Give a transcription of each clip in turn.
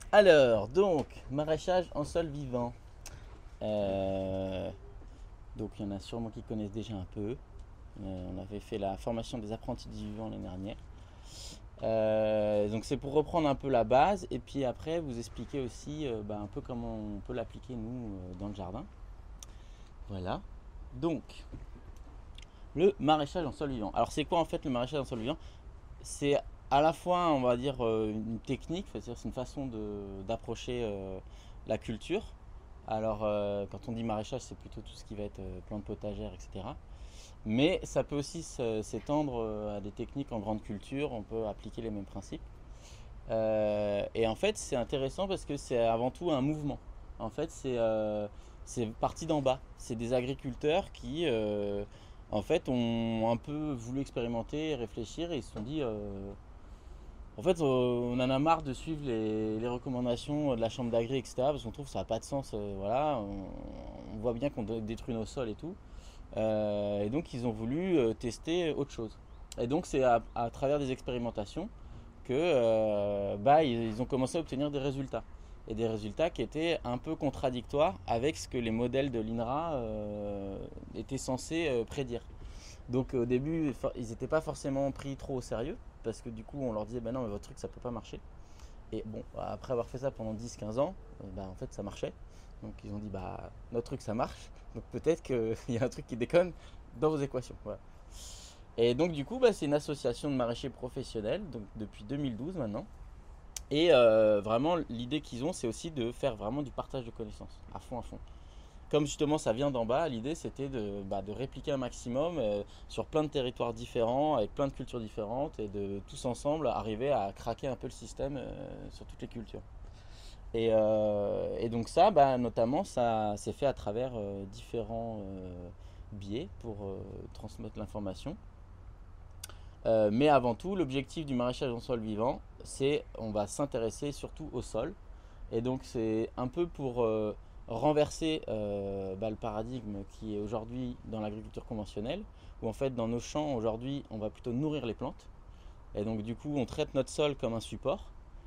Alors, donc, maraîchage en sol vivant. Euh, donc, il y en a sûrement qui connaissent déjà un peu. On avait fait la formation des apprentis du vivant l'année dernière. Donc, c'est pour reprendre un peu la base et puis après vous expliquer aussi un peu comment on peut l'appliquer nous dans le jardin. Voilà. Donc, le maraîchage en sol vivant. Alors, c'est quoi en fait le maraîchage en sol vivant? C'est à la fois, on va dire, une technique, c'est-à-dire c'est une façon d'approcher la culture. Alors, quand on dit maraîchage, c'est plutôt tout ce qui va être plantes potagères, etc. Mais ça peut aussi s'étendre à des techniques en grande culture, on peut appliquer les mêmes principes. Et en fait, c'est intéressant parce que c'est avant tout un mouvement. En fait, c'est parti d'en bas. C'est des agriculteurs qui, en fait, ont un peu voulu expérimenter, réfléchir et ils se sont dit, en fait, on en a marre de suivre les recommandations de la chambre d'agri, etc. Parce qu'on trouve que ça n'a pas de sens. Voilà, on voit bien qu'on détruit nos sols et tout. Et donc, ils ont voulu tester autre chose. Et donc, c'est à travers des expérimentations que ils ont commencé à obtenir des résultats. Et des résultats qui étaient un peu contradictoires avec ce que les modèles de l'INRA étaient censés prédire. Donc au début, ils n'étaient pas forcément pris trop au sérieux, parce que du coup on leur disait bah non mais votre truc ça peut pas marcher. Et bon, après avoir fait ça pendant 10-15 ans, en fait ça marchait. Donc ils ont dit bah notre truc ça marche, donc peut-être qu'il y a un truc qui déconne dans vos équations. Voilà. Et donc du coup c'est une association de maraîchers professionnels, donc depuis 2012 maintenant. Et vraiment l'idée qu'ils ont c'est aussi de faire vraiment du partage de connaissances, à fond à fond. Comme justement ça vient d'en bas, l'idée c'était de répliquer un maximum sur plein de territoires différents, avec plein de cultures différentes, et de tous ensemble arriver à craquer un peu le système sur toutes les cultures. Et donc ça, notamment, ça s'est fait à travers différents biais pour transmettre l'information. Mais avant tout, l'objectif du maraîchage en sol vivant, c'est on va s'intéresser surtout au sol. Et donc c'est un peu pour renverser le paradigme qui est aujourd'hui dans l'agriculture conventionnelle, où en fait dans nos champs aujourd'hui on va plutôt nourrir les plantes. Et donc du coup on traite notre sol comme un support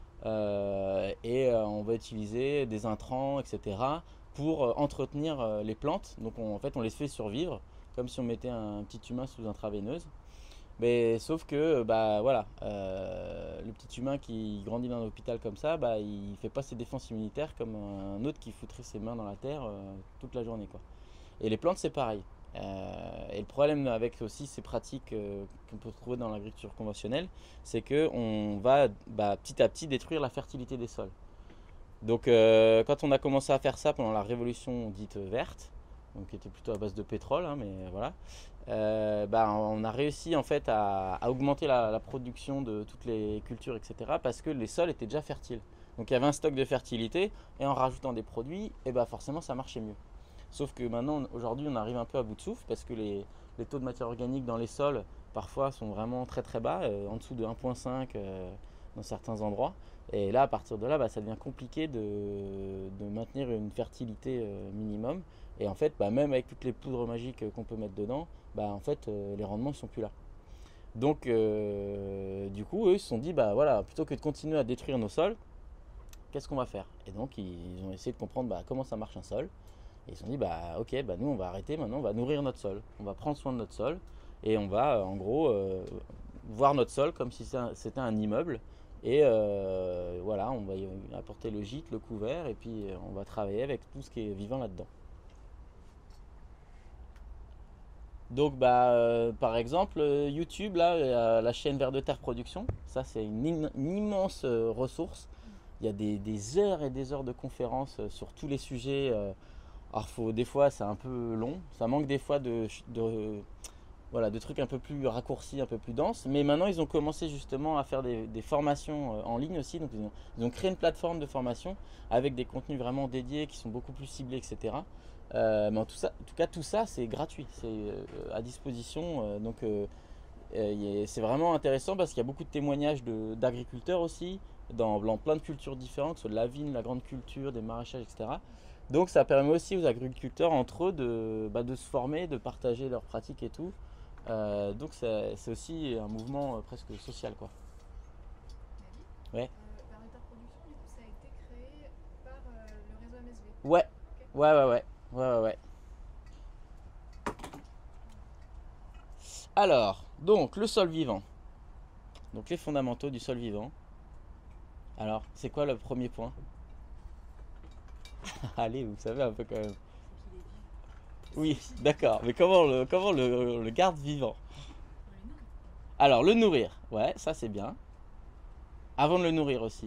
on va utiliser des intrants, etc. pour entretenir les plantes. Donc en fait on les fait survivre comme si on mettait un petit humain sous intraveineuse. Mais sauf que voilà, le petit humain qui grandit dans un hôpital comme ça, il fait pas ses défenses immunitaires comme un autre qui foutrait ses mains dans la terre toute la journée quoi. Et les plantes c'est pareil. Et le problème avec aussi ces pratiques qu'on peut trouver dans l'agriculture conventionnelle, c'est que on va petit à petit détruire la fertilité des sols. Donc quand on a commencé à faire ça pendant la révolution dite verte, donc qui était plutôt à base de pétrole, hein, mais voilà, on a réussi en fait à augmenter la production de toutes les cultures, etc. parce que les sols étaient déjà fertiles. Donc il y avait un stock de fertilité et en rajoutant des produits, forcément ça marchait mieux. Sauf que maintenant, aujourd'hui, on arrive un peu à bout de souffle parce que les taux de matière organique dans les sols parfois sont vraiment très très bas, en dessous de 1,5 dans certains endroits. Et là, à partir de là, ça devient compliqué de maintenir une fertilité minimum. Et en fait, même avec toutes les poudres magiques qu'on peut mettre dedans, en fait, les rendements ne sont plus là. Donc, du coup, eux, ils se sont dit, voilà, plutôt que de continuer à détruire nos sols, qu'est-ce qu'on va faire? Et donc, ils ont essayé de comprendre comment ça marche un sol. Et ils se sont dit, ok, nous, on va arrêter maintenant, on va nourrir notre sol. On va prendre soin de notre sol. Et on va, en gros, voir notre sol comme si c'était un immeuble. Et voilà, on va y apporter le gîte, le couvert, et puis on va travailler avec tout ce qui est vivant là-dedans. Donc, par exemple, YouTube, là, la chaîne Vers de Terre Production, ça, c'est une immense ressource. Il y a des heures et des heures de conférences sur tous les sujets. Alors, des fois, c'est un peu long. Ça manque des fois voilà, de trucs un peu plus raccourcis, un peu plus denses. Mais maintenant, ils ont commencé justement à faire des formations en ligne aussi. Donc, ils ont créé une plateforme de formation avec des contenus vraiment dédiés qui sont beaucoup plus ciblés, etc. Mais en tout cas, tout ça, c'est gratuit. C'est à disposition. C'est vraiment intéressant parce qu'il y a beaucoup de témoignages d'agriculteurs aussi, dans plein de cultures différentes, soit de la vigne, la grande culture, des maraîchages, etc. Donc ça permet aussi aux agriculteurs entre eux de se former, de partager leurs pratiques et tout. Donc c'est aussi un mouvement presque social quoi. David, Ouais. Vers de Terre Production, du coup, ça a été créé Ouais, ouais. Alors, donc le sol vivant. Donc les fondamentaux du sol vivant. Alors, c'est quoi le premier point? Allez, vous savez un peu quand même. Oui, d'accord. Mais comment le garde vivant? Alors, le nourrir. Ouais, ça c'est bien. Avant de le nourrir aussi.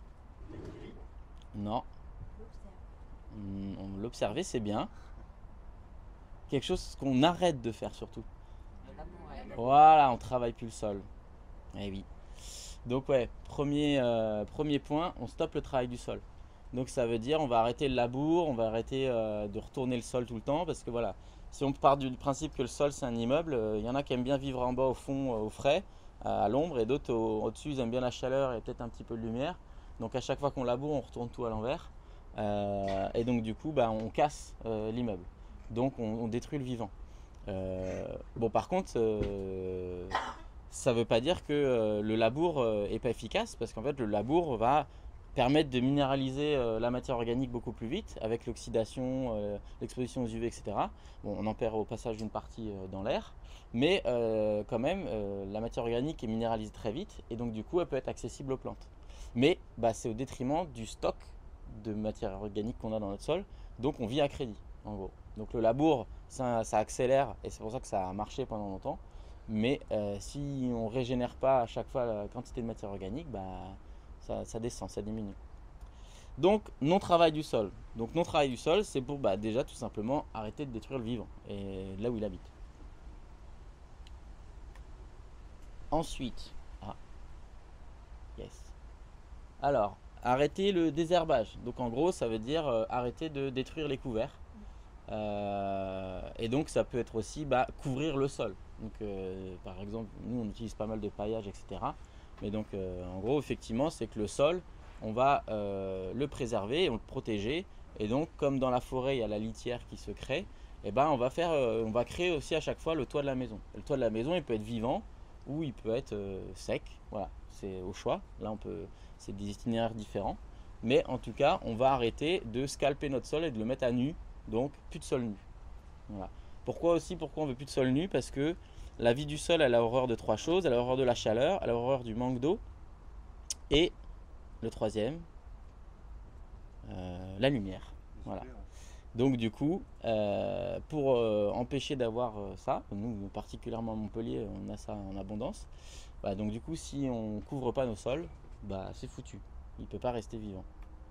Non. L'observer, c'est bien. Quelque chose qu'on arrête de faire surtout. Voilà, on travaille plus le sol. Eh oui. Donc ouais, premier point, on stoppe le travail du sol. Donc ça veut dire on va arrêter le labour, on va arrêter de retourner le sol tout le temps parce que voilà, si on part du principe que le sol c'est un immeuble, il y en a qui aiment bien vivre en bas au fond, au frais, à l'ombre, et d'autres au-dessus ils aiment bien la chaleur et peut-être un petit peu de lumière. Donc à chaque fois qu'on laboure, on retourne tout à l'envers. Et donc du coup, bah, on casse l'immeuble. Donc on détruit le vivant. Bon par contre, ça ne veut pas dire que le labour est pas efficace parce qu'en fait le labour va permettre de minéraliser la matière organique beaucoup plus vite avec l'oxydation, l'exposition aux UV, etc. Bon, on en perd au passage une partie dans l'air, mais quand même la matière organique est minéralisée très vite et donc du coup elle peut être accessible aux plantes. Mais bah, c'est au détriment du stock de matière organique qu'on a dans notre sol, donc on vit à crédit en gros. Donc le labour ça accélère et c'est pour ça que ça a marché pendant longtemps. Mais si on ne régénère pas à chaque fois la quantité de matière organique, bah, ça descend, ça diminue. Donc non-travail du sol. Donc non-travail du sol, c'est pour bah, déjà tout simplement arrêter de détruire le vivant et là où il habite. Ensuite, ah, yes. Alors, arrêter le désherbage. Donc en gros, ça veut dire arrêter de détruire les couverts. Et donc ça peut être aussi bah, couvrir le sol. Donc par exemple, nous on utilise pas mal de paillage, etc. Mais donc en gros, effectivement, c'est que le sol, on va le préserver, on le protéger. Et donc comme dans la forêt, il y a la litière qui se crée, et ben on va créer aussi à chaque fois le toit de la maison. Et le toit de la maison, il peut être vivant ou il peut être sec. Voilà, c'est au choix. Là, c'est des itinéraires différents. Mais en tout cas, on va arrêter de scalper notre sol et de le mettre à nu, donc plus de sol nu. Voilà. Pourquoi on veut plus de sol nu? Parce que la vie du sol, elle a horreur de trois choses. Elle a horreur de la chaleur, elle a horreur du manque d'eau. Et le troisième, la lumière. Voilà. Donc du coup, pour empêcher d'avoir ça, nous particulièrement à Montpellier, on a ça en abondance. Bah, donc du coup, si on couvre pas nos sols, bah, c'est foutu. Il ne peut pas rester vivant.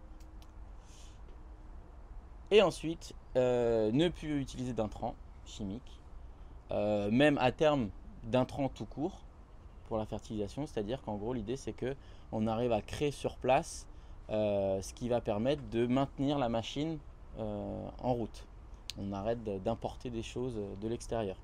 Et ensuite, ne plus utiliser d'intrants chimiques, même à terme d'intrants tout court pour la fertilisation, c'est-à-dire qu'en gros l'idée c'est que on arrive à créer sur place ce qui va permettre de maintenir la machine en route. On arrête d'importer des choses de l'extérieur.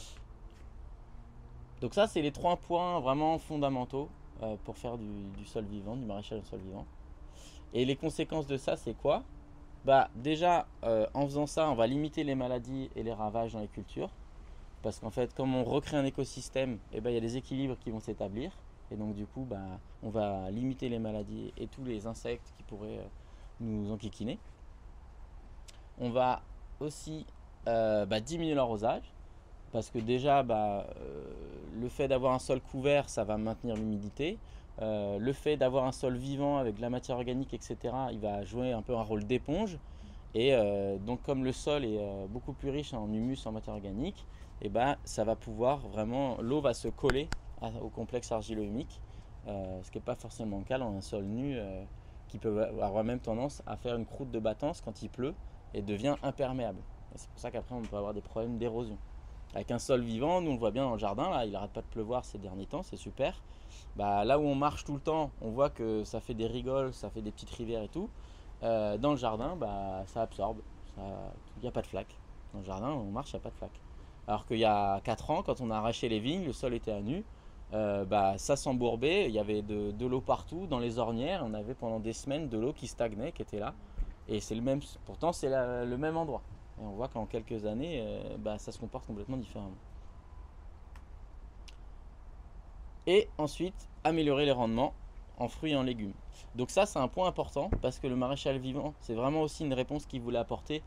Donc ça c'est les trois points vraiment fondamentaux pour faire du sol vivant, du maraîchage en sol vivant. Et les conséquences de ça c'est quoi? Bah déjà en faisant ça on va limiter les maladies et les ravages dans les cultures. Parce qu'en fait, comme on recrée un écosystème, eh ben, il y a des équilibres qui vont s'établir. Et donc, du coup, bah, on va limiter les maladies et tous les insectes qui pourraient nous enquiquiner. On va aussi bah, diminuer l'arrosage. Parce que déjà, bah, le fait d'avoir un sol couvert, ça va maintenir l'humidité. Le fait d'avoir un sol vivant avec de la matière organique, etc., il va jouer un peu un rôle d'éponge. Et donc comme le sol est beaucoup plus riche en humus, en matière organique, et ben, ça va pouvoir vraiment, l'eau va se coller au complexe argilo-humique, ce qui n'est pas forcément le cas dans un sol nu qui peut avoir même tendance à faire une croûte de battance quand il pleut et devient imperméable. Et c'est pour ça qu'après on peut avoir des problèmes d'érosion. Avec un sol vivant, nous on le voit bien dans le jardin, là, il n'arrête pas de pleuvoir ces derniers temps, c'est super. Bah, là où on marche tout le temps, on voit que ça fait des rigoles, ça fait des petites rivières et tout. Dans le jardin, bah, ça absorbe. Il n'y a pas de flaque. Dans le jardin, on marche, il n'y a pas de flaque. Alors qu'il y a 4 ans, quand on a arraché les vignes, le sol était à nu. Bah, ça s'embourbait, il y avait de l'eau partout, dans les ornières. On avait pendant des semaines de l'eau qui stagnait, qui était là. Et c'est le même, pourtant, c'est le même endroit. Et on voit qu'en quelques années, bah, ça se comporte complètement différemment. Et ensuite, améliorer les rendements en fruits et en légumes. Donc ça, c'est un point important parce que le maraîchage vivant, c'est vraiment aussi une réponse qu'il voulait apporter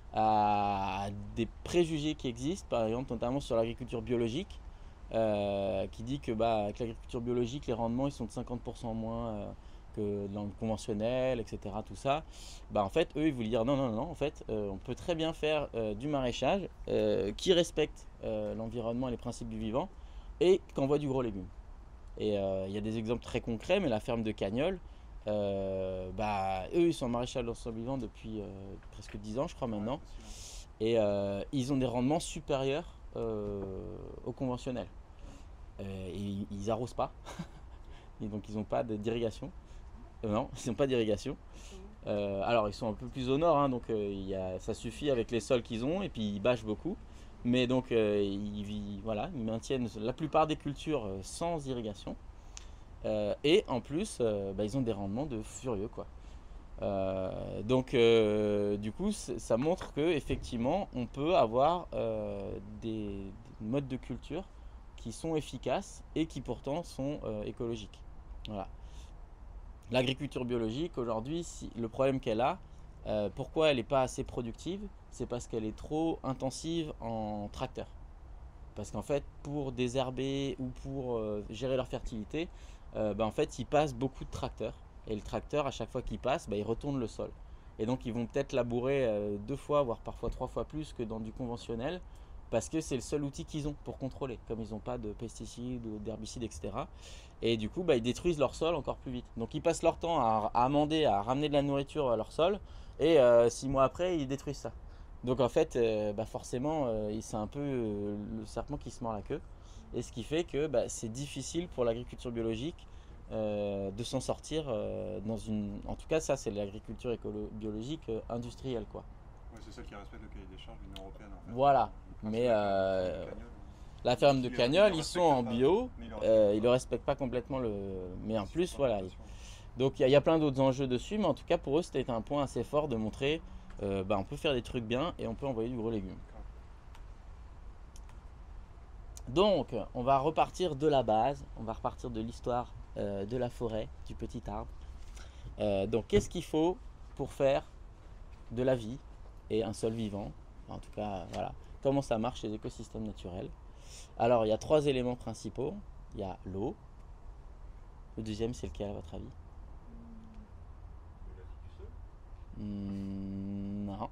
à des préjugés qui existent, par exemple notamment sur l'agriculture biologique, qui dit que avec l'agriculture biologique, les rendements ils sont de 50% moins que dans le conventionnel, etc. Tout ça, en fait, eux, ils voulaient dire non, non, non, en fait, on peut très bien faire du maraîchage qui respecte l'environnement et les principes du vivant et qui envoie du gros légumes. Et il y a des exemples très concrets, mais la ferme de Cagnols, eux, ils sont en maraîchage dans sol vivant depuis presque 10 ans, je crois maintenant. Et ils ont des rendements supérieurs au conventionnel. Et ils arrosent pas, et donc ils n'ont pas d'irrigation. Non, ils n'ont pas d'irrigation. Alors ils sont un peu plus au nord, hein, donc ça suffit avec les sols qu'ils ont, et puis ils bâchent beaucoup. Mais donc voilà, ils maintiennent la plupart des cultures sans irrigation. Et en plus, ils ont des rendements de furieux, quoi. Donc du coup, ça montre que effectivement, on peut avoir des modes de culture qui sont efficaces et qui pourtant sont écologiques. Voilà. L'agriculture biologique aujourd'hui, le problème qu'elle a, pourquoi elle n'est pas assez productive, c'est parce qu'elle est trop intensive en tracteur. Parce qu'en fait, pour désherber ou pour gérer leur fertilité, en fait, ils passent beaucoup de tracteurs. Et le tracteur, à chaque fois qu'il passe, il retourne le sol. Et donc, ils vont peut-être labourer 2 fois, voire parfois 3 fois plus que dans du conventionnel, parce que c'est le seul outil qu'ils ont pour contrôler, comme ils n'ont pas de pesticides ou d'herbicides, etc. Et du coup, ils détruisent leur sol encore plus vite. Donc, ils passent leur temps à amender, à ramener de la nourriture à leur sol, et 6 mois après, ils détruisent ça. Donc, en fait, forcément, c'est un peu le serpent qui se mord la queue. Et ce qui fait que c'est difficile pour l'agriculture biologique de s'en sortir dans une... En tout cas, ça, c'est l'agriculture biologique industrielle, quoi. Ouais, c'est celle qui respecte le cahier des charges de l'Union européenne, en fait. Voilà. Mais la ferme de Cagnols, ils sont en bio, ils le respectent pas complètement mais en plus, voilà. Donc il y a plein d'autres enjeux dessus, mais en tout cas pour eux, c'était un point assez fort de montrer on peut faire des trucs bien et on peut envoyer du gros légumes. Donc on va repartir de la base, on va repartir de l'histoire de la forêt, du petit arbre. Donc qu'est-ce qu'il faut pour faire de la vie et un sol vivant? En tout cas, voilà, comment ça marche les écosystèmes naturels. Alors, il y a 3 éléments principaux. Il y a l'eau. Le deuxième, c'est lequel à votre avis? Non.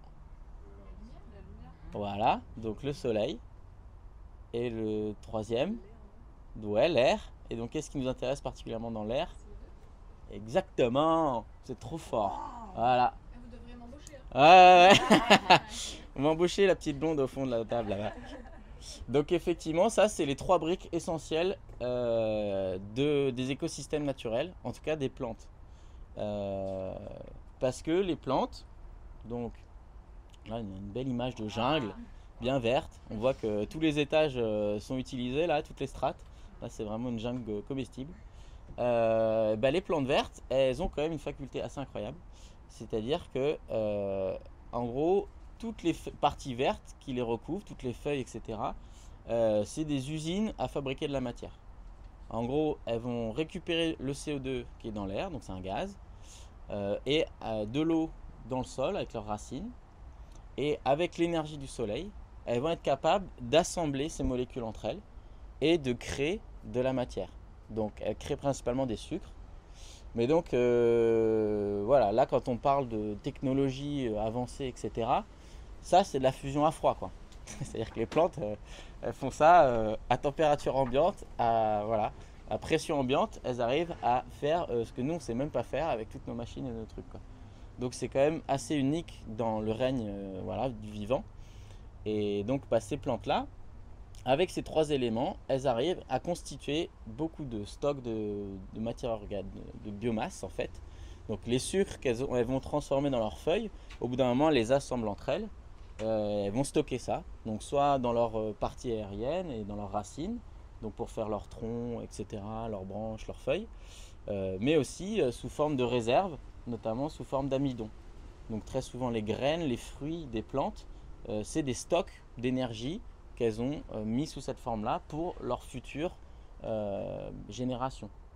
Voilà, donc le soleil. Et le troisième, ouais, l'air. Et donc, qu'est-ce qui nous intéresse particulièrement dans l'air? Exactement, c'est trop fort. Voilà. Vous devriez m'embaucher. Ouais. On va embaucher la petite blonde au fond de la table là-bas. Donc effectivement, ça c'est les 3 briques essentielles des écosystèmes naturels, en tout cas des plantes. Parce que les plantes, donc là il y a une belle image de jungle, bien verte. On voit que tous les étages sont utilisés là, toutes les strates. Là c'est vraiment une jungle comestible. Les plantes vertes, elles ont quand même une faculté assez incroyable. C'est-à-dire que, en gros, toutes les parties vertes qui les recouvrent, toutes les feuilles, etc., c'est des usines à fabriquer de la matière. En gros, elles vont récupérer le CO2 qui est dans l'air, donc c'est un gaz, et de l'eau dans le sol avec leurs racines. Et avec l'énergie du soleil, elles vont être capables d'assembler ces molécules entre elles et de créer de la matière. Donc elles créent principalement des sucres. Mais donc voilà, là quand on parle de technologie avancée, etc., ça c'est de la fusion à froid, quoi. C'est-à-dire que les plantes, elles font ça à température ambiante, à pression ambiante, elles arrivent à faire ce que nous on ne sait même pas faire avec toutes nos machines et nos trucs, quoi. Donc c'est quand même assez unique dans le règne du vivant. Et donc ces plantes-là, avec ces 3 éléments, elles arrivent à constituer beaucoup de stocks de matière organique, de biomasse en fait. Donc les sucres qu'elles vont transformer dans leurs feuilles, au bout d'un moment, elles les assemblent entre elles. Elles vont stocker ça, donc soit dans leur partie aérienne et dans leurs racines, donc pour faire leurs troncs, etc., leurs branches, leurs feuilles, mais aussi sous forme de réserve, notamment sous forme d'amidon. Donc très souvent les graines, les fruits des plantes, c'est des stocks d'énergie qu'elles ont mis sous cette forme-là pour leur future génération.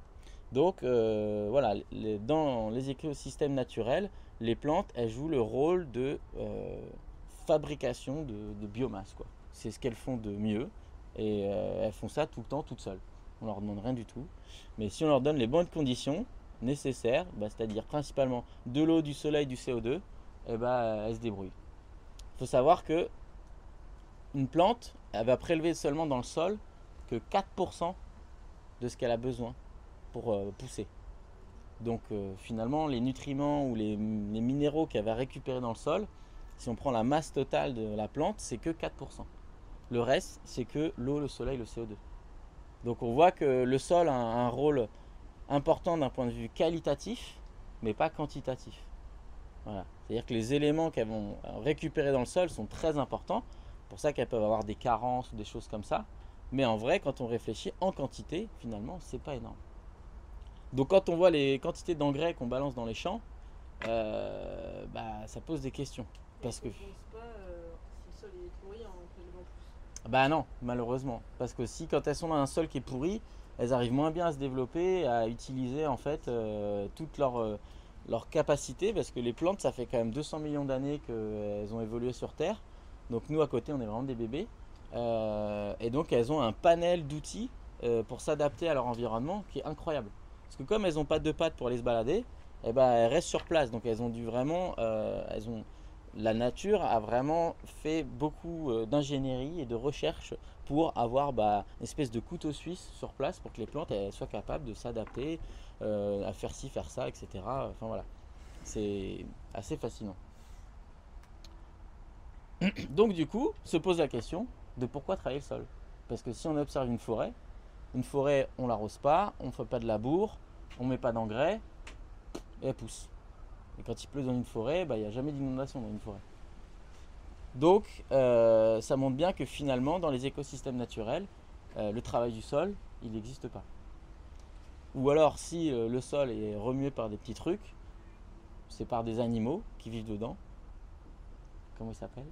Donc voilà, dans les écosystèmes naturels, les plantes, elles jouent le rôle de fabrication de biomasse, quoi. C'est ce qu'elles font de mieux et elles font ça tout le temps toutes seules. On leur demande rien du tout. Mais si on leur donne les bonnes conditions nécessaires, bah, c'est-à-dire principalement de l'eau, du soleil, du CO2, et bah, elles se débrouillent. Il faut savoir que une plante, elle va prélever seulement dans le sol que 4% de ce qu'elle a besoin pour pousser. Donc finalement, les nutriments ou les minéraux qu'elle va récupérer dans le sol, si on prend la masse totale de la plante, c'est que 4%. Le reste, c'est que l'eau, le soleil, le CO2. Donc on voit que le sol a un rôle important d'un point de vue qualitatif, mais pas quantitatif. Voilà. C'est-à-dire que les éléments qu'elles vont récupérer dans le sol sont très importants. C'est pour ça qu'elles peuvent avoir des carences ou des choses comme ça. Mais en vrai, quand on réfléchit en quantité, finalement, c'est pas énorme. Donc quand on voit les quantités d'engrais qu'on balance dans les champs, bah, ça pose des questions. Parce que... Si le sol est pourri en prélevant plus. Bah non, malheureusement. Parce que si quand elles sont dans un sol qui est pourri, elles arrivent moins bien à se développer, à utiliser en fait toute leur capacité. Parce que les plantes, ça fait quand même 200 millions d'années qu'elles ont évolué sur Terre. Donc nous à côté, on est vraiment des bébés. Et donc elles ont un panel d'outils pour s'adapter à leur environnement qui est incroyable. Parce que comme elles n'ont pas de pattes pour aller se balader, eh ben, elles restent sur place. Donc elles ont dû vraiment... la nature a vraiment fait beaucoup d'ingénierie et de recherche pour avoir une espèce de couteau suisse sur place pour que les plantes elles soient capables de s'adapter à faire ci, faire ça, etc. Enfin voilà, c'est assez fascinant. Donc du coup, se pose la question de pourquoi travailler le sol. Parce que si on observe une forêt, on l'arrose pas, on ne fait pas de labour, on ne met pas d'engrais, et elle pousse. Et quand il pleut dans une forêt, il n'y a jamais d'inondation dans une forêt. Donc ça montre bien que finalement, dans les écosystèmes naturels, le travail du sol, il n'existe pas. Ou alors, si le sol est remué par des petits trucs, c'est par des animaux qui vivent dedans. Comment ils s'appellent?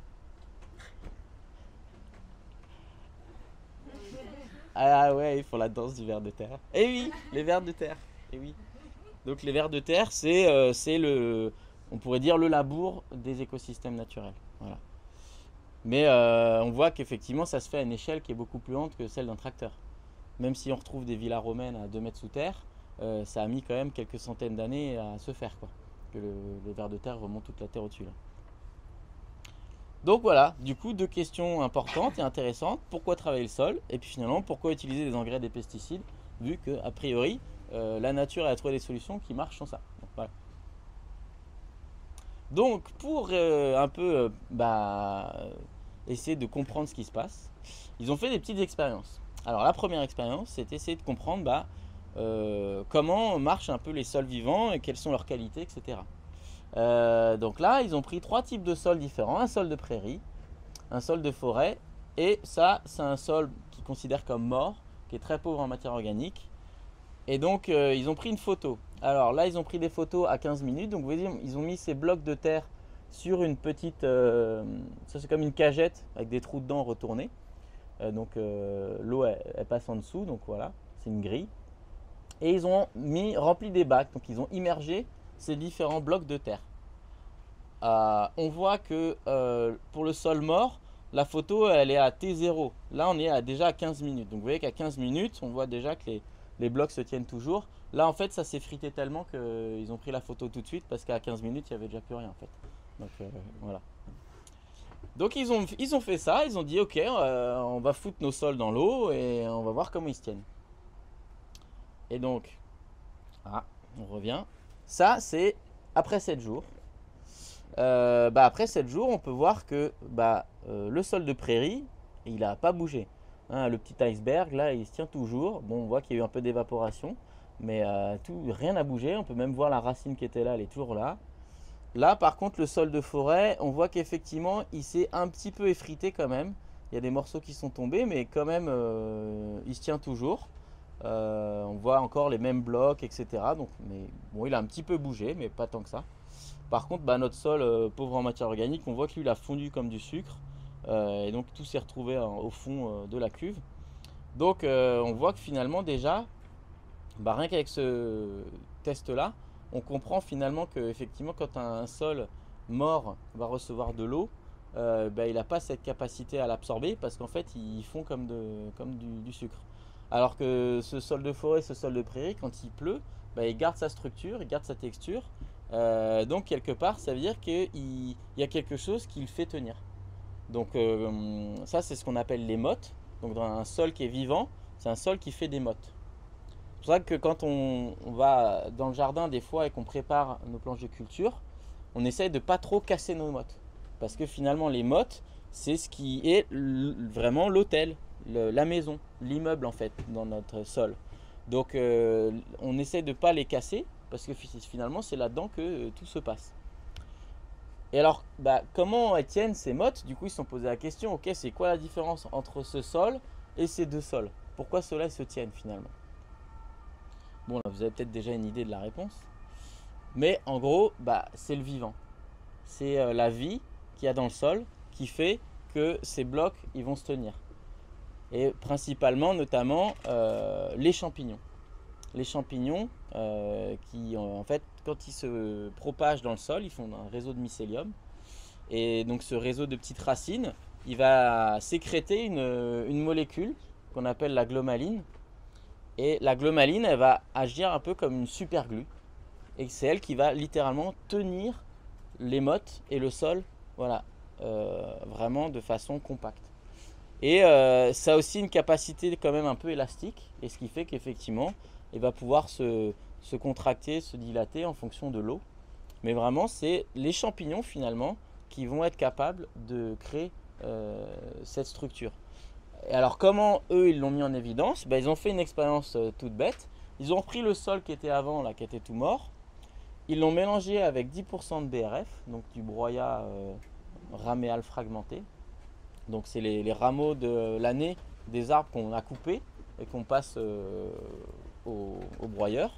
Ah ouais, ils font la danse du ver de terre. Eh oui, les vers de terre. Eh oui. Donc les vers de terre, c'est on pourrait dire le labour des écosystèmes naturels. Voilà. Mais on voit qu'effectivement, ça se fait à une échelle qui est beaucoup plus haute que celle d'un tracteur. Même si on retrouve des villas romaines à 2 mètres sous terre, ça a mis quand même quelques centaines d'années à se faire, quoi. Que le ver de terre remonte toute la terre au-dessus. Là. Donc voilà, du coup, 2 questions importantes et intéressantes. Pourquoi travailler le sol? Et puis finalement, pourquoi utiliser des engrais, des pesticides? Vu que, a priori, la nature a trouvé des solutions qui marchent sans ça. Donc, voilà. Donc pour un peu essayer de comprendre ce qui se passe, ils ont fait des petites expériences. Alors la première expérience, c'est essayer de comprendre comment marchent un peu les sols vivants et quelles sont leurs qualités, etc. Donc là, ils ont pris 3 types de sols différents. Un sol de prairie, un sol de forêt, et ça, c'est un sol qu'ils considèrent comme mort, qui est très pauvre en matière organique. Et donc, ils ont pris une photo. Alors là, ils ont pris des photos à 15 minutes. Donc, vous voyez, ils ont mis ces blocs de terre sur une petite... ça, c'est comme une cagette avec des trous dedans retournés. Donc, l'eau, elle passe en dessous. Donc, voilà, c'est une grille. Et ils ont rempli des bacs. Donc, ils ont immergé ces différents blocs de terre. On voit que pour le sol mort, la photo, elle est à T0. Là, on est déjà à 15 minutes. Donc, vous voyez qu'à 15 minutes, on voit déjà que les blocs se tiennent toujours. Là, en fait, ça s'est frité tellement qu'ils ont pris la photo tout de suite parce qu'à 15 minutes, il n'y avait déjà plus rien, en fait. Donc, voilà. Donc, ils ont fait ça. Ils ont dit, OK, on va foutre nos sols dans l'eau et on va voir comment ils se tiennent. Et donc, on revient. Ça, c'est après 7 jours. Après 7 jours, on peut voir que le sol de prairie, il n'a pas bougé. Le petit iceberg, là, il se tient toujours. Bon, on voit qu'il y a eu un peu d'évaporation, mais rien n'a bougé. On peut même voir la racine qui était là, elle est toujours là. Là, par contre, le sol de forêt, on voit qu'effectivement, il s'est un petit peu effrité quand même. Il y a des morceaux qui sont tombés, mais quand même, il se tient toujours. On voit encore les mêmes blocs, etc. Donc, mais bon, il a un petit peu bougé, mais pas tant que ça. Par contre, notre sol, pauvre en matière organique, on voit que lui, il a fondu comme du sucre. Et donc, tout s'est retrouvé au fond de la cuve. Donc, on voit que finalement, déjà, Bah, rien qu'avec ce test-là, on comprend finalement que effectivement, quand un sol mort va recevoir de l'eau, bah, il n'a pas cette capacité à l'absorber parce qu'en fait, ils font comme du sucre. Alors que ce sol de forêt, ce sol de prairie, quand il pleut, bah, il garde sa structure, il garde sa texture. Donc quelque part, ça veut dire qu'il y a quelque chose qui le fait tenir. Donc ça, c'est ce qu'on appelle les mottes. Donc dans un sol qui est vivant, c'est un sol qui fait des mottes. C'est pour ça que quand on va dans le jardin des fois et qu'on prépare nos planches de culture, on essaye de ne pas trop casser nos mottes. Parce que finalement les mottes, c'est ce qui est vraiment l'hôtel, la maison, l'immeuble en fait dans notre sol. Donc on essaie de ne pas les casser parce que finalement c'est là-dedans que tout se passe. Et alors, bah, comment elles tiennent ces mottes? Du coup, ils se sont posé la question, ok, c'est quoi la différence entre ce sol et ces deux sols? Pourquoi ceux-là se tiennent finalement? Bon, là, vous avez peut-être déjà une idée de la réponse. Mais en gros, bah, c'est le vivant. C'est la vie qu'il y a dans le sol qui fait que ces blocs, ils vont se tenir. Et principalement, notamment, les champignons. Les champignons qui, en fait, quand ils se propagent dans le sol, ils font un réseau de mycélium. Et donc ce réseau de petites racines, il va sécréter une molécule qu'on appelle la glomaline. Et la glomaline, elle va agir un peu comme une super glue. Et c'est elle qui va littéralement tenir les mottes et le sol, voilà, vraiment de façon compacte. Et ça a aussi une capacité quand même un peu élastique, et ce qui fait qu'effectivement, il va pouvoir se contracter, se dilater en fonction de l'eau. Mais vraiment, c'est les champignons finalement qui vont être capables de créer cette structure. Et alors comment eux ils l'ont mis en évidence? Ben, ils ont fait une expérience toute bête. Ils ont pris le sol qui était avant, là, qui était tout mort. Ils l'ont mélangé avec 10% de BRF, donc du broyat raméal fragmenté. Donc c'est les rameaux de l'année des arbres qu'on a coupés et qu'on passe au broyeur.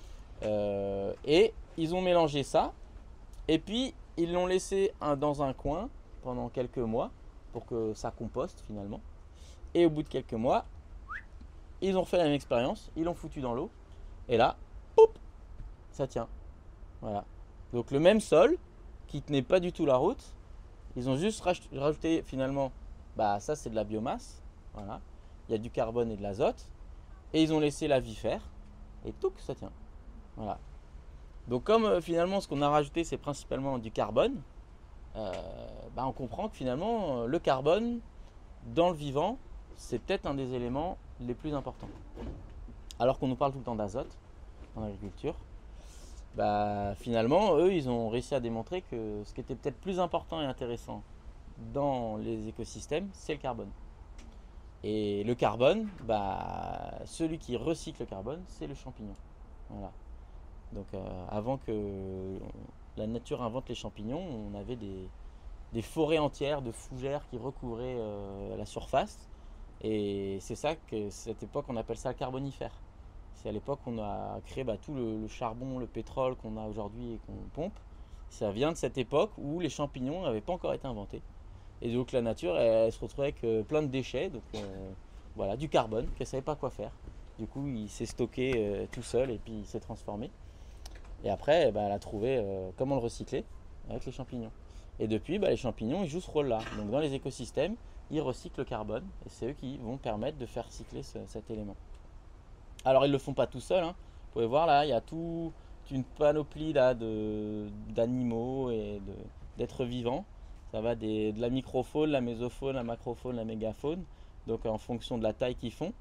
Et ils ont mélangé ça. Et puis ils l'ont laissé dans un coin pendant quelques mois pour que ça composte finalement. Et au bout de quelques mois, ils ont fait la même expérience, ils l'ont foutu dans l'eau. Et là, poup, ça tient. Voilà. Donc le même sol qui tenait pas du tout la route, ils ont juste rajouté finalement, bah ça c'est de la biomasse, voilà. Il y a du carbone et de l'azote, et ils ont laissé la vie faire, et tout ça tient. Voilà. Donc comme finalement ce qu'on a rajouté c'est principalement du carbone, bah, on comprend que finalement le carbone dans le vivant c'est peut-être un des éléments les plus importants. Alors qu'on nous parle tout le temps d'azote en agriculture, bah, finalement eux ils ont réussi à démontrer que ce qui était peut-être plus important et intéressant dans les écosystèmes c'est le carbone. Et le carbone, bah, celui qui recycle le carbone c'est le champignon. Voilà. Donc avant que la nature invente les champignons, on avait des forêts entières de fougères qui recouvraient la surface. Et c'est ça que cette époque on appelle ça le carbonifère. C'est à l'époque qu'on a créé tout le charbon, le pétrole qu'on a aujourd'hui et qu'on pompe. Ça vient de cette époque où les champignons n'avaient pas encore été inventés. Et donc la nature elle se retrouvait avec plein de déchets, donc voilà, du carbone qu'elle ne savait pas quoi faire. Du coup il s'est stocké tout seul et puis il s'est transformé. Et après elle a trouvé comment le recycler avec les champignons. Et depuis les champignons ils jouent ce rôle là. Donc dans les écosystèmes ils recyclent le carbone et c'est eux qui vont permettre de faire cycler cet élément. Alors ils ne le font pas tout seuls, hein. Vous pouvez voir là, il y a toute une panoplie là, d'animaux et d'êtres vivants. Ça va de la microfaune, la mésofaune, la macrofaune, la mégafaune, donc en fonction de la taille qu'ils font.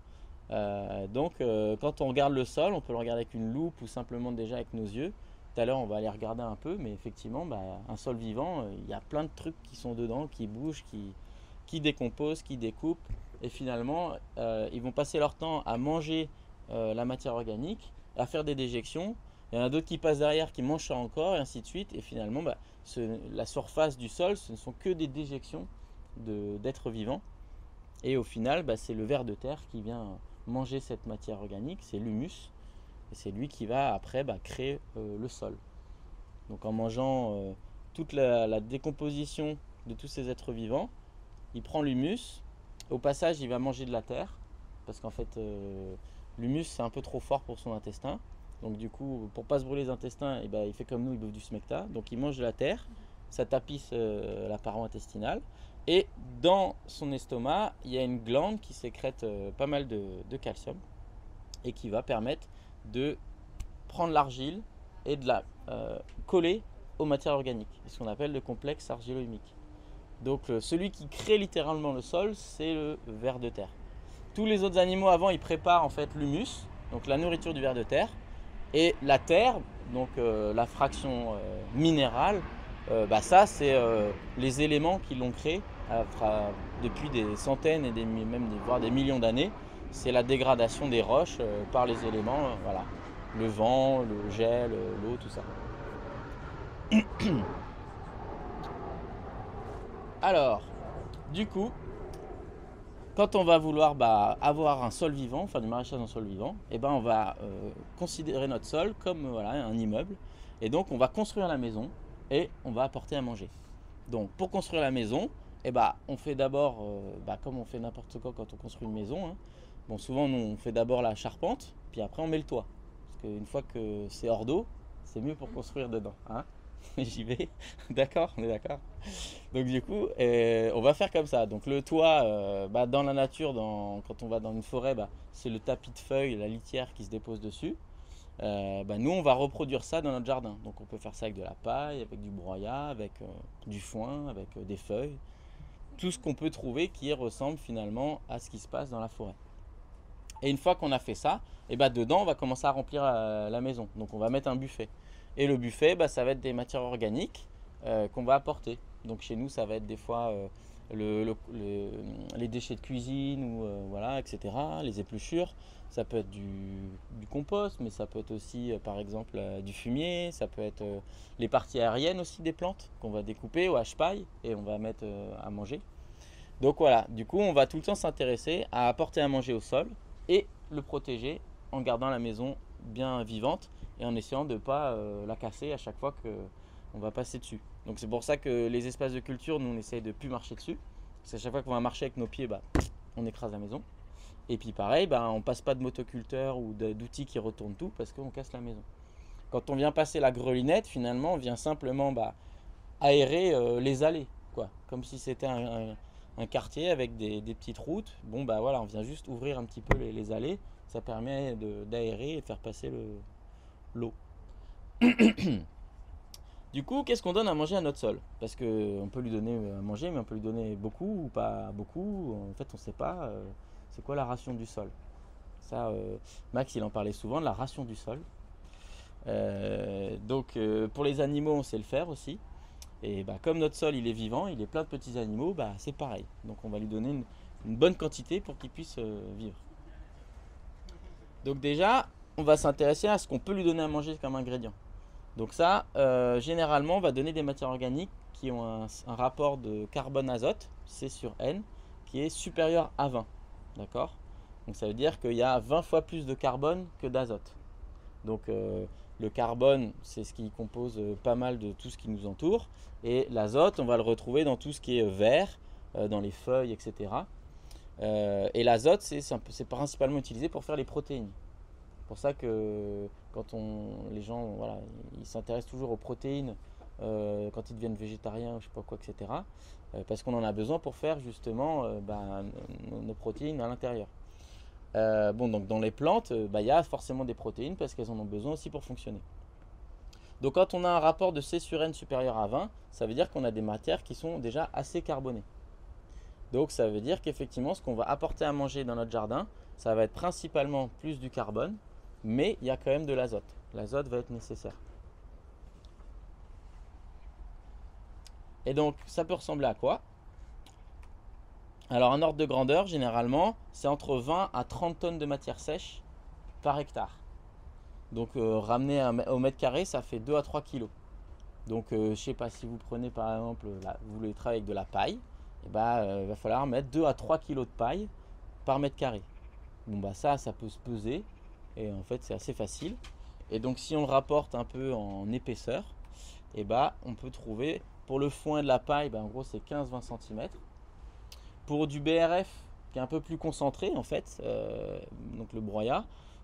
Quand on regarde le sol, on peut le regarder avec une loupe ou simplement déjà avec nos yeux. Tout à l'heure on va aller regarder un peu, mais effectivement un sol vivant, il y a plein de trucs qui sont dedans, qui bougent, qui décomposent, qui découpent. Et finalement, ils vont passer leur temps à manger la matière organique, à faire des déjections. Il y en a d'autres qui passent derrière, qui mangent ça encore, et ainsi de suite. Et finalement, la surface du sol, ce ne sont que des déjections d'êtres vivants. Et au final, c'est le ver de terre qui vient manger cette matière organique, c'est l'humus. Et c'est lui qui va après créer le sol. Donc en mangeant toute la décomposition de tous ces êtres vivants, il prend l'humus. Au passage, il va manger de la terre. Parce qu'en fait, L'humus, c'est un peu trop fort pour son intestin. Donc du coup, pour pas se brûler les intestins, et ben, il fait comme nous, il bouffe du smecta. Donc il mange de la terre, ça tapisse la paroi intestinale. Et dans son estomac, il y a une glande qui sécrète pas mal de calcium et qui va permettre de prendre l'argile et de la coller aux matières organiques, ce qu'on appelle le complexe argilo-humique. Donc celui qui crée littéralement le sol, c'est le ver de terre. Tous les autres animaux avant, ils préparent en fait l'humus, donc la nourriture du ver de terre, et la terre, donc la fraction minérale, ça c'est les éléments qui l'ont créé depuis des centaines et voire des millions d'années. C'est la dégradation des roches par les éléments, voilà, le vent, le gel, l'eau, tout ça. Alors, du coup, quand on va vouloir avoir un sol vivant, faire du maraîchage en sol vivant, on va considérer notre sol comme un immeuble. Et donc on va construire la maison et on va apporter à manger. Donc pour construire la maison, on fait d'abord, comme on fait n'importe quoi quand on construit une maison. Hein. Bon, souvent nous on fait d'abord la charpente, puis après on met le toit. Parce qu'une fois que c'est hors d'eau, c'est mieux pour construire dedans. Hein. J'y vais, d'accord, on est d'accord. Donc du coup, on va faire comme ça. Donc le toit, dans la nature, quand on va dans une forêt, c'est le tapis de feuilles, la litière qui se dépose dessus. Nous, on va reproduire ça dans notre jardin. Donc on peut faire ça avec de la paille, avec du broyat, avec du foin, avec des feuilles. Tout ce qu'on peut trouver qui ressemble finalement à ce qui se passe dans la forêt. Et une fois qu'on a fait ça, dedans, on va commencer à remplir la maison. Donc on va mettre un buffet. Et le buffet, ça va être des matières organiques qu'on va apporter. Donc chez nous, ça va être des fois les déchets de cuisine, ou, etc. Les épluchures. Ça peut être du compost, mais ça peut être aussi, par exemple, du fumier. Ça peut être les parties aériennes aussi des plantes qu'on va découper au hache-paille et on va mettre à manger. Donc voilà, du coup, on va tout le temps s'intéresser à apporter à manger au sol et le protéger en gardant la maison bien vivante et en essayant de ne pas la casser à chaque fois qu'on va passer dessus. Donc c'est pour ça que les espaces de culture, nous on essaye de ne plus marcher dessus. Parce qu'à chaque fois qu'on va marcher avec nos pieds, on écrase la maison. Et puis pareil, on ne passe pas de motoculteur ou d'outils qui retournent tout parce qu'on casse la maison. Quand on vient passer la grelinette, finalement, on vient simplement aérer les allées, quoi. Comme si c'était un quartier avec des petites routes. Bon, on vient juste ouvrir un petit peu les allées. Ça permet d'aérer et de faire passer l'eau. Du coup, qu'est-ce qu'on donne à manger à notre sol? Parce qu'on peut lui donner à manger, mais on peut lui donner beaucoup ou pas beaucoup. En fait, on ne sait pas c'est quoi la ration du sol. Ça, Max, il en parlait souvent, de la ration du sol. Pour les animaux, on sait le faire aussi. Et comme notre sol, il est vivant, il est plein de petits animaux, c'est pareil. Donc on va lui donner une bonne quantité pour qu'il puisse vivre. Donc déjà, on va s'intéresser à ce qu'on peut lui donner à manger comme ingrédient. Donc ça, généralement, on va donner des matières organiques qui ont un rapport de carbone-azote, C sur N, qui est supérieur à 20. D'accord? Donc ça veut dire qu'il y a 20 fois plus de carbone que d'azote. Donc le carbone, c'est ce qui compose pas mal de tout ce qui nous entoure. Et l'azote, on va le retrouver dans tout ce qui est vert, dans les feuilles, etc. Et l'azote, c'est principalement utilisé pour faire les protéines. C'est pour ça que quand les gens ils s'intéressent toujours aux protéines quand ils deviennent végétariens, je sais pas quoi, etc. Parce qu'on en a besoin pour faire justement nos protéines à l'intérieur. Donc dans les plantes, y a forcément des protéines parce qu'elles en ont besoin aussi pour fonctionner. Donc quand on a un rapport de C sur N supérieur à 20, ça veut dire qu'on a des matières qui sont déjà assez carbonées. Donc ça veut dire qu'effectivement, ce qu'on va apporter à manger dans notre jardin, ça va être principalement plus du carbone, mais il y a quand même de l'azote. L'azote va être nécessaire. Et donc ça peut ressembler à quoi? Alors un ordre de grandeur, généralement, c'est entre 20 à 30 tonnes de matière sèche par hectare. Donc ramené au mètre carré, ça fait 2 à 3 kilos. Donc je ne sais pas si vous prenez par exemple, vous voulez travailler avec de la paille, il va falloir mettre 2 à 3 kilos de paille par mètre carré. Bon ça peut se peser et en fait c'est assez facile. Et donc si on le rapporte un peu en épaisseur, on peut trouver pour le foin de la paille, en gros c'est 15-20 cm. Pour du BRF qui est un peu plus concentré en fait, donc le broyat,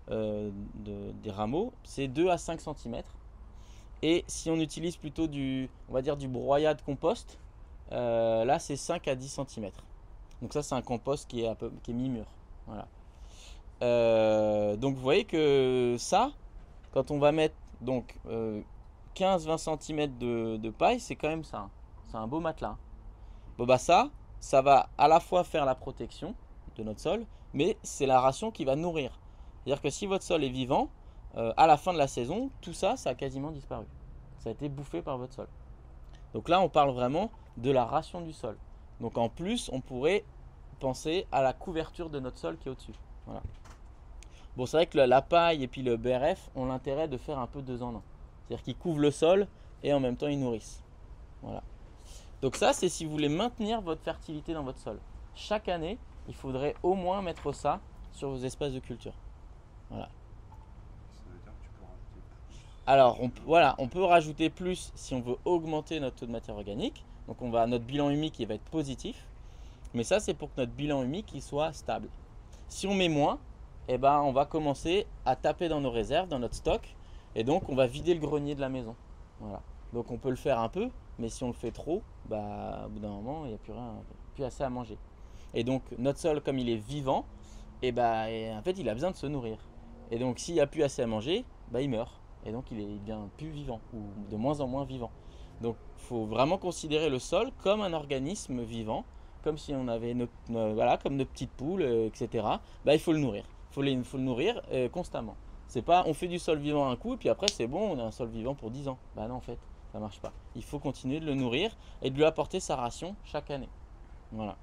des rameaux, c'est 2 à 5 cm. Et si on utilise plutôt on va dire du broyat de compost, là c'est 5 à 10 cm. Donc ça c'est un compost qui est mi-mûr. Voilà. Donc vous voyez que ça, quand on va mettre donc 15-20 cm de paille, c'est quand même ça, hein. C'est un beau matelas. Bon bah ça va à la fois faire la protection de notre sol, mais c'est la ration qui va nourrir. C'est-à-dire que si votre sol est vivant, à la fin de la saison, tout ça, ça a quasiment disparu. Ça a été bouffé par votre sol. Donc là, on parle vraiment de la ration du sol. Donc en plus, on pourrait penser à la couverture de notre sol qui est au-dessus. Voilà. Bon, c'est vrai que la paille et puis le BRF ont l'intérêt de faire un peu 2 en 1. C'est-à-dire qu'ils couvrent le sol et en même temps ils nourrissent. Voilà. Donc ça, c'est si vous voulez maintenir votre fertilité dans votre sol. Chaque année, il faudrait au moins mettre ça sur vos espaces de culture. Voilà. Ça veut dire que tu peux rajouter plus. Alors, voilà, on peut rajouter plus si on veut augmenter notre taux de matière organique. Donc, notre bilan humique il va être positif. Mais ça, c'est pour que notre bilan humique il soit stable. Si on met moins, eh ben, on va commencer à taper dans nos réserves, dans notre stock. Et donc, on va vider le grenier de la maison. Voilà. Donc, on peut le faire un peu, mais si on le fait trop, bah, au bout d'un moment, il n'y a plus assez à manger. Et donc, notre sol, comme il est vivant, en fait, il a besoin de se nourrir. Et donc, s'il n'y a plus assez à manger, bah, il meurt. Et donc, il devient plus vivant, ou de moins en moins vivant. Donc, il faut vraiment considérer le sol comme un organisme vivant, comme si on avait voilà, comme nos petites poules, etc. Bah, il faut le nourrir. Il faut le nourrir constamment. C'est pas on fait du sol vivant un coup et puis après c'est bon, on a un sol vivant pour 10 ans. Bah non, en fait, ça marche pas. Il faut continuer de le nourrir et de lui apporter sa ration chaque année. Voilà.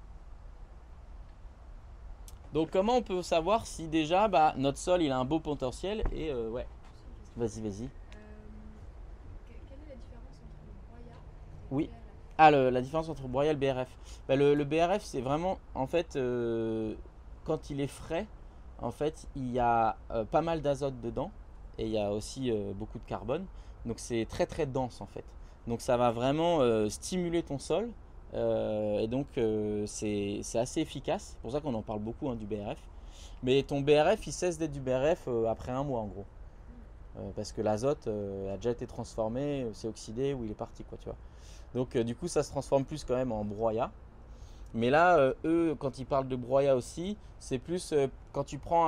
Donc comment on peut savoir si déjà notre sol il a un beau potentiel et ouais, vas-y. Quelle est la différence entre le broyat et le Oui. BRF? Ah, la différence entre broyat et le BRF. Le BRF, c'est vraiment, en fait, quand il est frais, en fait, il y a pas mal d'azote dedans et il y a aussi beaucoup de carbone. Donc c'est très très dense en fait. Donc ça va vraiment stimuler ton sol et donc c'est assez efficace. C'est pour ça qu'on en parle beaucoup, hein, du BRF. Mais ton BRF, il cesse d'être du BRF après 1 mois en gros. Parce que l'azote a déjà été transformé, c'est oxydé ou il est parti, quoi, tu vois. Donc du coup ça se transforme plus quand même en broyat. Mais là, eux, quand ils parlent de broyat aussi, c'est plus quand tu prends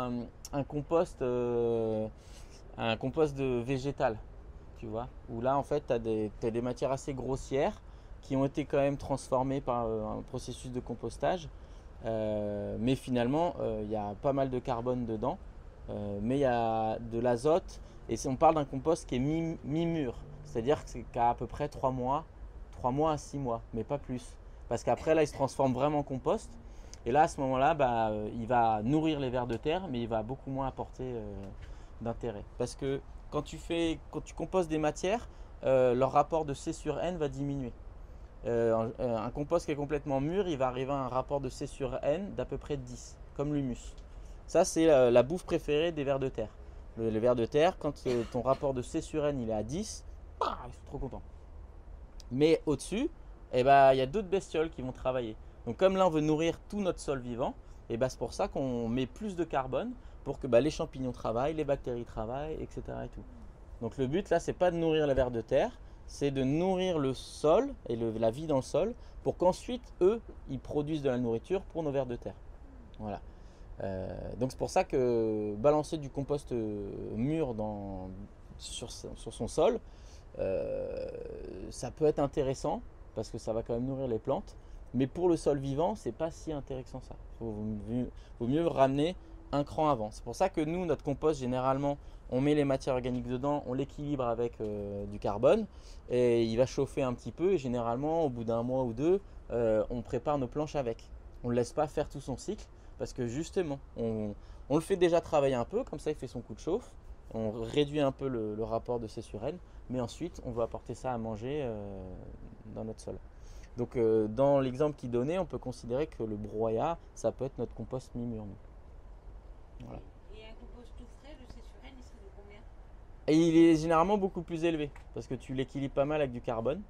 un compost de végétal, tu vois. Où là, en fait, tu as des matières assez grossières qui ont été quand même transformées par un processus de compostage. Mais finalement, il y a pas mal de carbone dedans. Mais il y a de l'azote. Et on parle d'un compost qui est mi-mûr. C'est-à-dire qu'à peu près 3 mois, 3 mois à 6 mois, mais pas plus. Parce qu'après, là, il se transforme vraiment en compost. Et là, à ce moment-là, il va nourrir les vers de terre, mais il va beaucoup moins apporter d'intérêt. Parce que quand tu compostes des matières, leur rapport de C sur N va diminuer. Un compost qui est complètement mûr, il va arriver à un rapport de C sur N d'à peu près 10, comme l'humus. Ça, c'est la bouffe préférée des vers de terre. Les vers de terre, quand ton rapport de C sur N il est à 10, ils sont trop contents. Mais au-dessus, il y a d'autres bestioles qui vont travailler. Donc comme là on veut nourrir tout notre sol vivant, c'est pour ça qu'on met plus de carbone pour que les champignons travaillent, les bactéries travaillent, etc. Et tout. Donc le but là, c'est pas de nourrir les vers de terre, c'est de nourrir le sol et la vie dans le sol pour qu'ensuite eux, ils produisent de la nourriture pour nos vers de terre. Voilà. Donc c'est pour ça que balancer du compost mûr sur son sol, ça peut être intéressant parce que ça va quand même nourrir les plantes, mais pour le sol vivant, c'est pas si intéressant ça. Vaut mieux ramener un cran avant. C'est pour ça que nous, notre compost, généralement, on met les matières organiques dedans, on l'équilibre avec du carbone et il va chauffer un petit peu et généralement, au bout d'un mois ou deux, on prépare nos planches avec. On ne le laisse pas faire tout son cycle parce que justement, on le fait déjà travailler un peu, comme ça il fait son coup de chauffe, on réduit un peu le rapport de C sur N, mais ensuite on va apporter ça à manger dans notre sol. Donc dans l'exemple qu'il donnait, on peut considérer que le broyat, ça peut être notre compost mi-mûr. Voilà. Et un compost tout frais, le C sur N, il serait de combien? Et il est généralement beaucoup plus élevé parce que tu l'équilibres pas mal avec du carbone.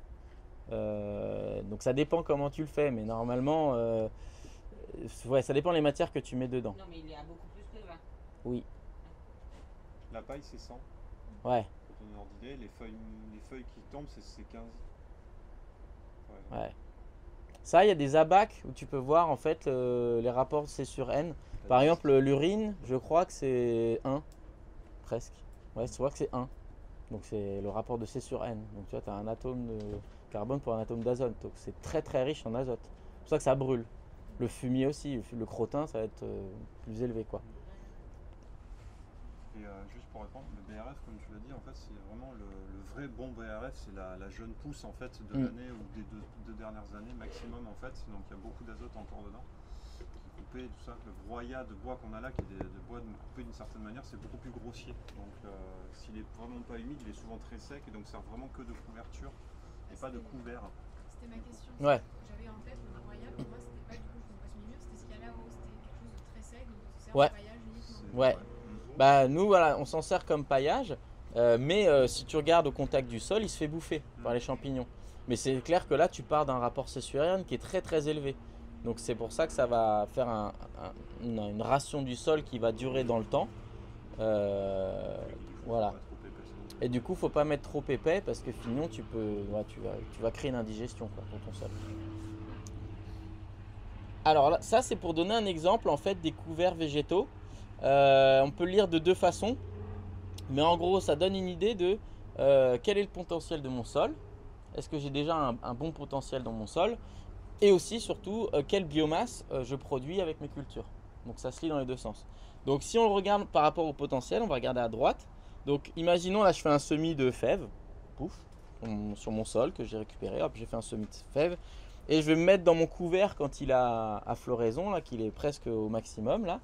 Donc ça dépend comment tu le fais, mais normalement, ouais, ça dépend les matières que tu mets dedans. Non, mais il est à beaucoup plus que 20. Oui, La paille, c'est 100. ouais, Pour donner un ordre d'idée, les feuilles qui tombent, c'est 15. Par exemple. ouais. Ça, il y a des abacs où tu peux voir en fait les rapports C sur N. T'as Par des- exemple, l'urine, je crois que c'est 1, presque. Ouais, tu vois que c'est 1. Donc c'est le rapport de C sur N. Donc tu vois, tu as un atome de carbone pour un atome d'azote. Donc c'est très très riche en azote. C'est pour ça que ça brûle. Le fumier aussi, le crottin, ça va être plus élevé quoi. Et juste pour répondre, le BRF, comme tu l'as dit, en fait, c'est vraiment le vrai bon BRF, c'est la jeune pousse en fait de l'année ou des deux dernières années maximum en fait. Donc il y a beaucoup d'azote encore dedans. Qui est coupé, tout ça. Le broyat de bois qu'on a là, qui est de bois coupé d'une certaine manière, c'est beaucoup plus grossier. Donc s'il est vraiment pas humide, il est souvent très sec et donc sert vraiment que de couverture et pas de couvert. C'était ma question. Ouais. J'avais en tête le broyat, pour moi, c'était pas du coup, je me passe mes murs, c'était ce qu'il y a là-haut, c'était quelque chose de très sec, donc on se sert Ouais. de paillage uniquement. Ouais. Bah nous voilà, on s'en sert comme paillage, mais si tu regardes au contact du sol, il se fait bouffer par les champignons. Mais c'est clair que là, tu pars d'un rapport C sur N qui est très très élevé. Donc c'est pour ça que ça va faire une ration du sol qui va durer dans le temps. Voilà. Pas trop épais, sinon. Et du coup, faut pas mettre trop épais parce que sinon ouais, tu vas créer une indigestion quoi, pour ton sol. Alors là, ça c'est pour donner un exemple en fait des couverts végétaux. On peut le lire de deux façons, mais en gros ça donne une idée de quel est le potentiel de mon sol. Est-ce que j'ai déjà un bon potentiel dans mon sol? Et aussi surtout quelle biomasse je produis avec mes cultures. Donc ça se lit dans les deux sens. Donc si on le regarde par rapport au potentiel, on va regarder à droite. Donc imaginons là je fais un semis de fèves, pouf, sur mon sol que j'ai récupéré, hop j'ai fait un semis de fèves. Et je vais me mettre dans mon couvert quand il a à floraison, là, qu'il est presque au maximum là.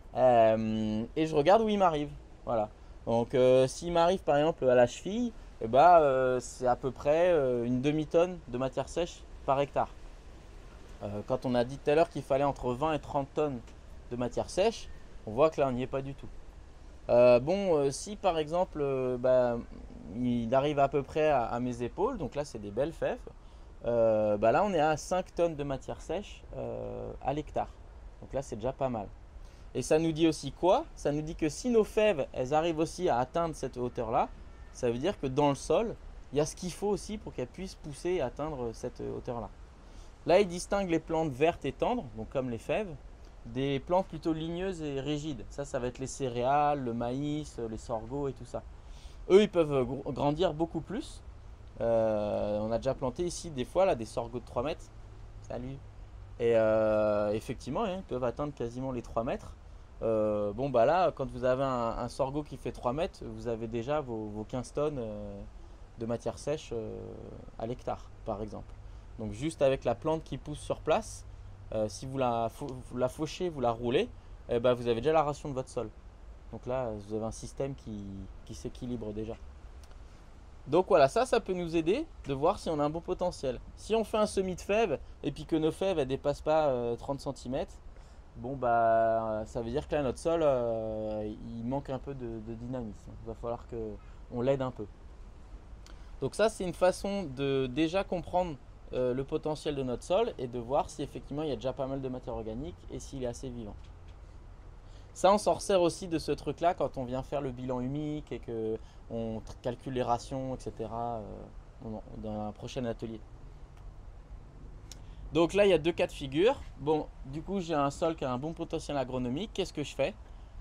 Et je regarde où il m'arrive. Voilà. Donc s'il m'arrive par exemple à la cheville, eh ben, c'est à peu près une demi-tonne de matière sèche par hectare. Quand on a dit tout à l'heure qu'il fallait entre 20 et 30 tonnes de matière sèche, on voit que là on n'y est pas du tout. Si par exemple bah, il arrive à peu près à mes épaules, donc là c'est des belles fèves, bah là on est à 5 tonnes de matière sèche à l'hectare. Donc là c'est déjà pas mal. Et ça nous dit aussi quoi? Ça nous dit que si nos fèves elles arrivent aussi à atteindre cette hauteur là, ça veut dire que dans le sol il y a ce qu'il faut aussi pour qu'elles puissent pousser et atteindre cette hauteur là. Là il distingue les plantes vertes et tendres, donc comme les fèves, des plantes plutôt ligneuses et rigides. Ça va être les céréales, le maïs, les sorgho et tout ça. Eux ils peuvent grandir beaucoup plus. On a déjà planté ici des fois là, des sorgho de 3 mètres. Salut. Et effectivement, hein, ils peuvent atteindre quasiment les 3 mètres. Bon bah là, quand vous avez un sorgho qui fait 3 mètres, vous avez déjà vos 15 tonnes de matière sèche à l'hectare, par exemple. Donc juste avec la plante qui pousse sur place, si vous la fauchez, vous la roulez, eh ben, vous avez déjà la ration de votre sol. Donc là, vous avez un système qui s'équilibre déjà. Donc voilà, ça peut nous aider de voir si on a un bon potentiel. Si on fait un semis de fèves et puis que nos fèves ne dépassent pas 30 cm, bon bah ça veut dire que là notre sol il manque un peu de dynamisme. Il va falloir qu'on l'aide un peu. Donc ça c'est une façon de déjà comprendre le potentiel de notre sol et de voir si effectivement il y a déjà pas mal de matière organique et s'il est assez vivant. Ça, on s'en resserre aussi de ce truc-là quand on vient faire le bilan humique et qu'on calcule les rations, etc. Dans un prochain atelier. Donc là, il y a deux cas de figure. Bon, du coup, j'ai un sol qui a un bon potentiel agronomique. Qu'est-ce que je fais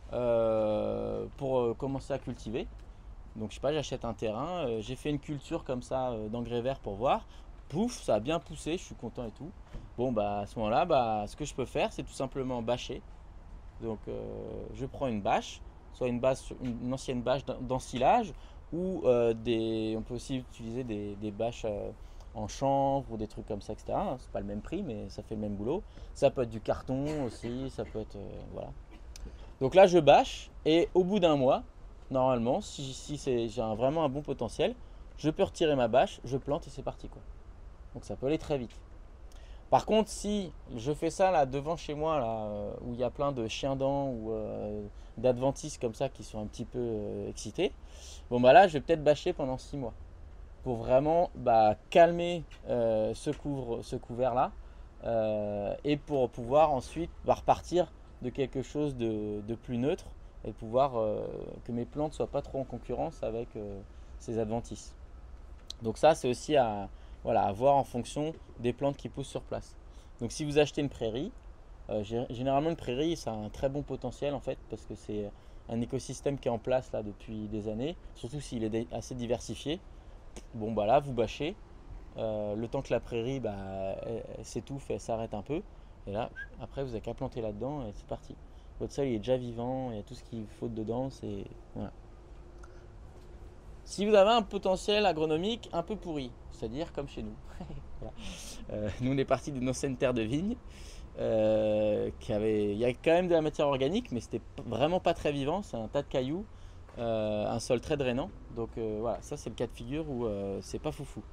pour commencer à cultiver? Donc, je sais pas, j'achète un terrain. J'ai fait une culture comme ça d'engrais vert pour voir. Pouf, ça a bien poussé, je suis content et tout. Bon, bah à ce moment-là, bah, ce que je peux faire, c'est tout simplement bâcher. Donc je prends une bâche, soit une ancienne bâche d'ensilage ou on peut aussi utiliser des bâches en chanvre ou des trucs comme ça, etc. C'est pas le même prix, mais ça fait le même boulot. Ça peut être du carton aussi, ça peut être voilà. Donc là je bâche et au bout d'un mois, normalement, si j'ai vraiment un bon potentiel, je peux retirer ma bâche, je plante et c'est parti quoi. Donc ça peut aller très vite. Par contre, si je fais ça là devant chez moi, là, où il y a plein de chiens-dents ou d'adventistes comme ça qui sont un petit peu excités, bon bah là je vais peut-être bâcher pendant 6 mois pour vraiment calmer ce couvert là et pour pouvoir ensuite repartir de quelque chose de plus neutre et pouvoir que mes plantes ne soient pas trop en concurrence avec ces adventices. Donc ça, c'est aussi à voir en fonction des plantes qui poussent sur place. Donc si vous achetez une prairie, généralement une prairie, ça a un très bon potentiel en fait, parce que c'est un écosystème qui est en place là depuis des années, surtout s'il est assez diversifié. Bon bah là, vous bâchez, le temps que la prairie elle s'étouffe, elle s'arrête un peu, et là, après vous n'avez qu'à planter là-dedans et c'est parti. Votre sol il est déjà vivant, il y a tout ce qu'il faut dedans, c'est voilà. Si vous avez un potentiel agronomique un peu pourri, c'est-à-dire comme chez nous, voilà. Nous on est parti d'une ancienne terre de vigne, il y a quand même de la matière organique, mais c'était vraiment pas très vivant, c'est un tas de cailloux, un sol très drainant, donc voilà, ça c'est le cas de figure où c'est pas foufou.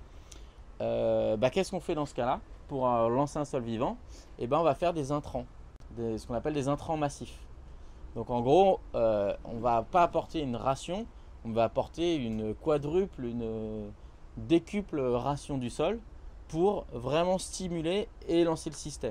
Qu'est-ce qu'on fait dans ce cas-là pour lancer un sol vivant? On va faire des intrants, ce qu'on appelle des intrants massifs. Donc en gros, on va pas apporter une ration, on va apporter une quadruple, une décuple ration du sol pour vraiment stimuler et lancer le système.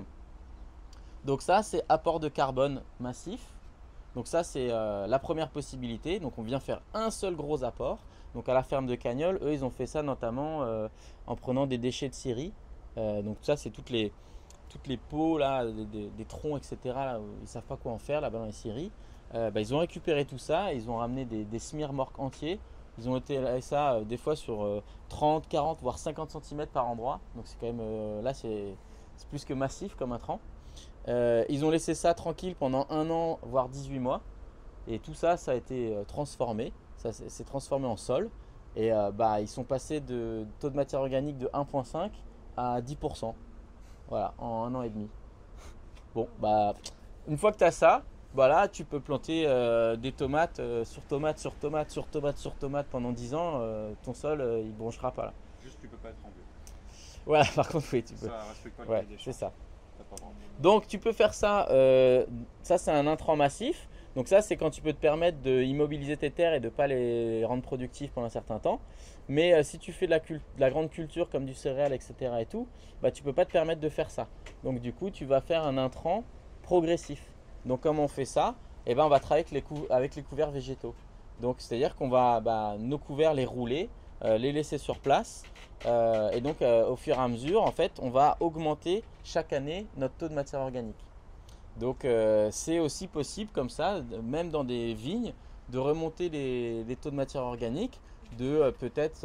Donc ça, c'est apport de carbone massif. Donc ça, c'est la première possibilité. Donc on vient faire un seul gros apport. Donc à la ferme de Cagnols, eux, ils ont fait ça notamment en prenant des déchets de scierie. Donc ça, c'est toutes les pots, là, des troncs, etc. Là, ils ne savent pas quoi en faire là-bas dans les scieries. Ils ont récupéré tout ça, ils ont ramené des semi-remorques entiers. Ils ont été ça des fois sur 30, 40, voire 50 cm par endroit. Donc c'est quand même, là c'est plus que massif comme intrant. Ils ont laissé ça tranquille pendant 1 an, voire 18 mois. Et tout ça, ça a été transformé. Ça s'est transformé en sol. Et ils sont passés de taux de matière organique de 1,5 à 10%. Voilà, en 1 an et demi. Bon, une fois que tu as ça, là, tu peux planter des tomates sur tomate, sur tomate, sur tomate, sur tomate pendant 10 ans. Ton sol, il ne bronchera pas là. Juste, tu peux pas être en bio. Voilà, par contre, oui, tu peux. Ça respecte pas le Ouais, cahier des c'est charges. ça. Donc, tu peux faire ça. Ça, c'est un intrant massif. Donc ça, c'est quand tu peux te permettre d'immobiliser tes terres et de ne pas les rendre productives pendant un certain temps. Mais si tu fais de la grande culture comme du céréal, etc. et tout, tu ne peux pas te permettre de faire ça. Donc du coup, tu vas faire un intrant progressif. Donc comment on fait ça? On va travailler avec les couverts végétaux. Donc c'est-à-dire qu'on va nos couverts les rouler, les laisser sur place. Et donc au fur et à mesure, en fait, on va augmenter chaque année notre taux de matière organique. Donc c'est aussi possible comme ça, même dans des vignes, de remonter les taux de matière organique de peut-être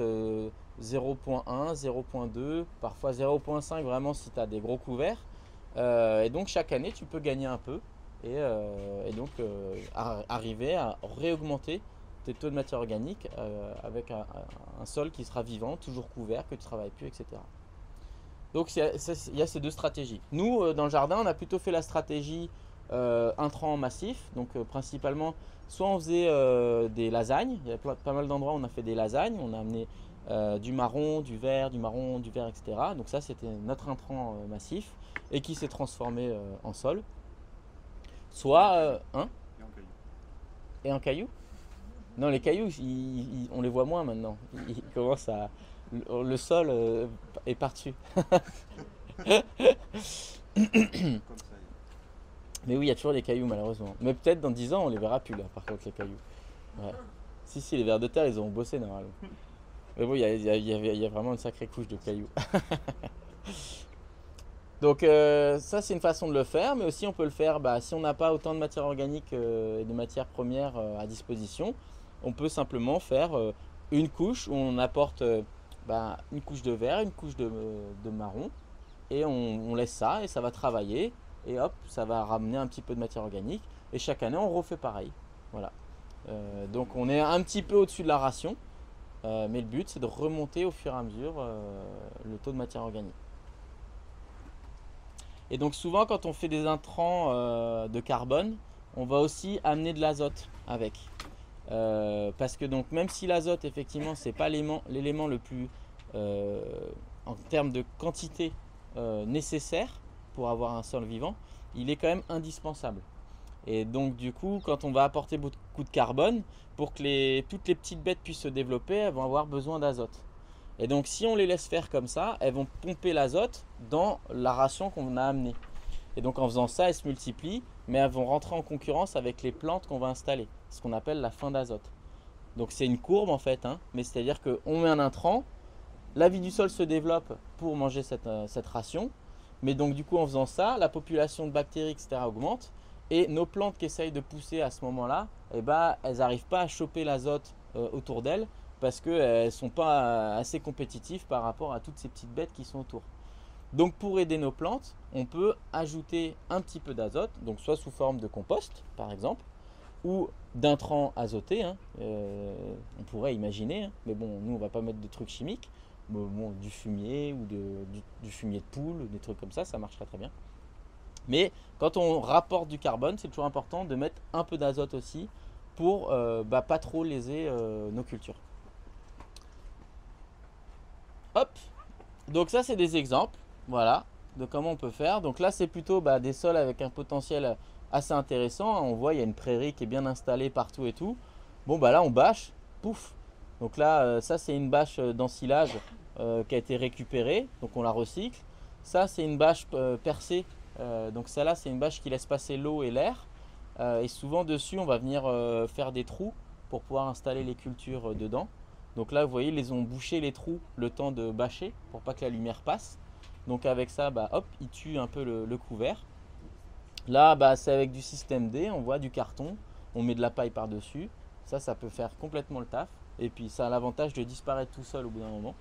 0,1, 0,2, parfois 0,5 vraiment si tu as des gros couverts. Et donc chaque année tu peux gagner un peu et donc arriver à réaugmenter tes taux de matière organique avec un sol qui sera vivant, toujours couvert, que tu ne travailles plus, etc. Donc il y a ces deux stratégies. Nous, dans le jardin, on a plutôt fait la stratégie intrant massif. Donc principalement, soit on faisait des lasagnes. Il y a pas mal d'endroits où on a fait des lasagnes. On a amené du marron, du vert, du marron, du vert, etc. Donc ça, c'était notre intrant massif et qui s'est transformé en sol. Soit... Et en caillou? Non, les cailloux, on les voit moins maintenant. Ils commencent à... Le sol est par-dessus. Mais oui, il y a toujours des cailloux malheureusement. Mais peut-être dans 10 ans, on les verra plus là, par contre, les cailloux. Ouais. Si, les vers de terre, ils ont bossé normalement. Mais bon, il y a vraiment une sacrée couche de cailloux. Donc ça, c'est une façon de le faire. Mais aussi, on peut le faire si on n'a pas autant de matière organique et de matières premières à disposition. On peut simplement faire une couche où on apporte une couche de vert, une couche de marron et on laisse ça et ça va travailler et hop, ça va ramener un petit peu de matière organique et chaque année on refait pareil. Voilà. Donc on est un petit peu au-dessus de la ration, mais le but c'est de remonter au fur et à mesure le taux de matière organique. Et donc souvent quand on fait des intrants de carbone, on va aussi amener de l'azote avec. Parce que donc même si l'azote effectivement c'est pas l'élément le plus en termes de quantité nécessaire pour avoir un sol vivant, il est quand même indispensable. Et donc du coup quand on va apporter beaucoup de carbone, pour que toutes les petites bêtes puissent se développer, elles vont avoir besoin d'azote. Et donc si on les laisse faire comme ça, elles vont pomper l'azote dans la ration qu'on a amenée. Et donc en faisant ça, elles se multiplient, mais elles vont rentrer en concurrence avec les plantes qu'on va installer. ce qu'on appelle la fin d'azote. Donc c'est une courbe en fait, hein, mais c'est-à-dire qu'on met un intrant, la vie du sol se développe pour manger cette ration, mais donc du coup en faisant ça, la population de bactéries, etc. augmente, et nos plantes qui essayent de pousser à ce moment-là, eh ben, elles n'arrivent pas à choper l'azote autour d'elles, parce qu'elles ne sont pas assez compétitives par rapport à toutes ces petites bêtes qui sont autour. Donc pour aider nos plantes, on peut ajouter un petit peu d'azote, donc soit sous forme de compost par exemple, ou d'intrants azotés, hein, on pourrait imaginer, hein, mais bon, nous on va pas mettre de trucs chimiques, bon, du fumier ou du fumier de poule, des trucs comme ça marche très bien. Mais quand on rapporte du carbone, c'est toujours important de mettre un peu d'azote aussi pour pas trop léser nos cultures. Hop, donc ça c'est des exemples, voilà, de comment on peut faire. Donc là c'est plutôt des sols avec un potentiel assez intéressant. On voit il y a une prairie qui est bien installée partout et tout. Bon là on bâche, pouf. Donc là ça c'est une bâche d'ensilage qui a été récupérée, donc on la recycle. Ça c'est une bâche percée, donc celle-là c'est une bâche qui laisse passer l'eau et l'air. Et souvent dessus on va venir faire des trous pour pouvoir installer les cultures dedans. Donc là vous voyez ils ont bouché les trous le temps de bâcher pour pas que la lumière passe. Donc avec ça hop ils tuent un peu le couvert. Là c'est avec du système D, on voit du carton, on met de la paille par dessus. Ça peut faire complètement le taf. Et puis ça a l'avantage de disparaître tout seul au bout d'un moment.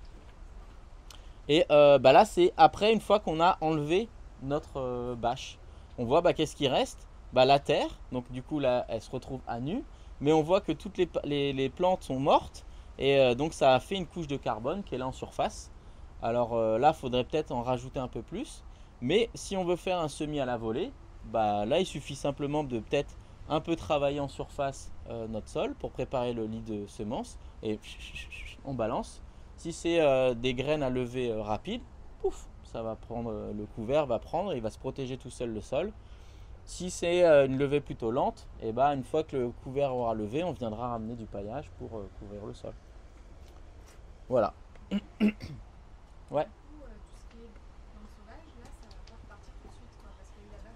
Et là c'est après, une fois qu'on a enlevé notre bâche, on voit qu'est-ce qui reste, la terre. Donc du coup là elle se retrouve à nu, mais on voit que toutes les plantes sont mortes. Et donc ça a fait une couche de carbone qui est là en surface. Alors là il faudrait peut-être en rajouter un peu plus. Mais si on veut faire un semis à la volée, là il suffit simplement de peut-être un peu travailler en surface notre sol pour préparer le lit de semences. Et on balance. Si c'est des graines à lever rapide, pouf, ça va prendre, le couvert va prendre et il va se protéger tout seul le sol. Si c'est une levée plutôt lente, et une fois que le couvert aura levé, on viendra ramener du paillage pour couvrir le sol. Voilà. Ouais. Du coup, tout ce qui est plante sauvage, là, ça va pas repartir tout de suite, quoi, parce qu'il y a eu la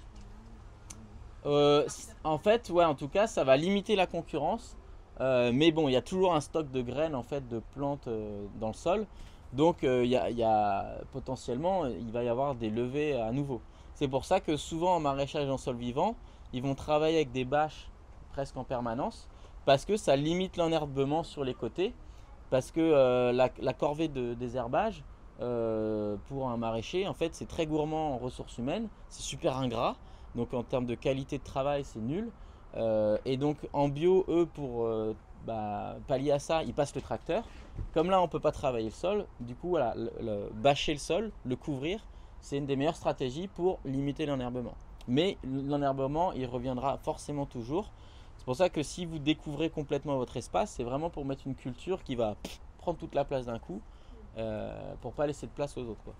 vache pendant un an. En fait, ouais, en tout cas, ça va limiter la concurrence. Mais bon, il y a toujours un stock de graines en fait de plantes dans le sol. Donc potentiellement, il va y avoir des levées à nouveau. C'est pour ça que souvent en maraîchage en sol vivant, ils vont travailler avec des bâches presque en permanence, parce que ça limite l'enherbement sur les côtés. Parce que la corvée de désherbage pour un maraîcher, en fait, c'est très gourmand en ressources humaines, c'est super ingrat. Donc en termes de qualité de travail, c'est nul. Et donc en bio, eux, pour pallier à ça, ils passent le tracteur. Comme là, on ne peut pas travailler le sol, du coup, voilà, bâcher le sol, le couvrir, c'est une des meilleures stratégies pour limiter l'enherbement. Mais l'enherbement, il reviendra forcément toujours. C'est pour ça que si vous découvrez complètement votre espace, c'est vraiment pour mettre une culture qui va prendre toute la place d'un coup, pour pas laisser de place aux autres, quoi.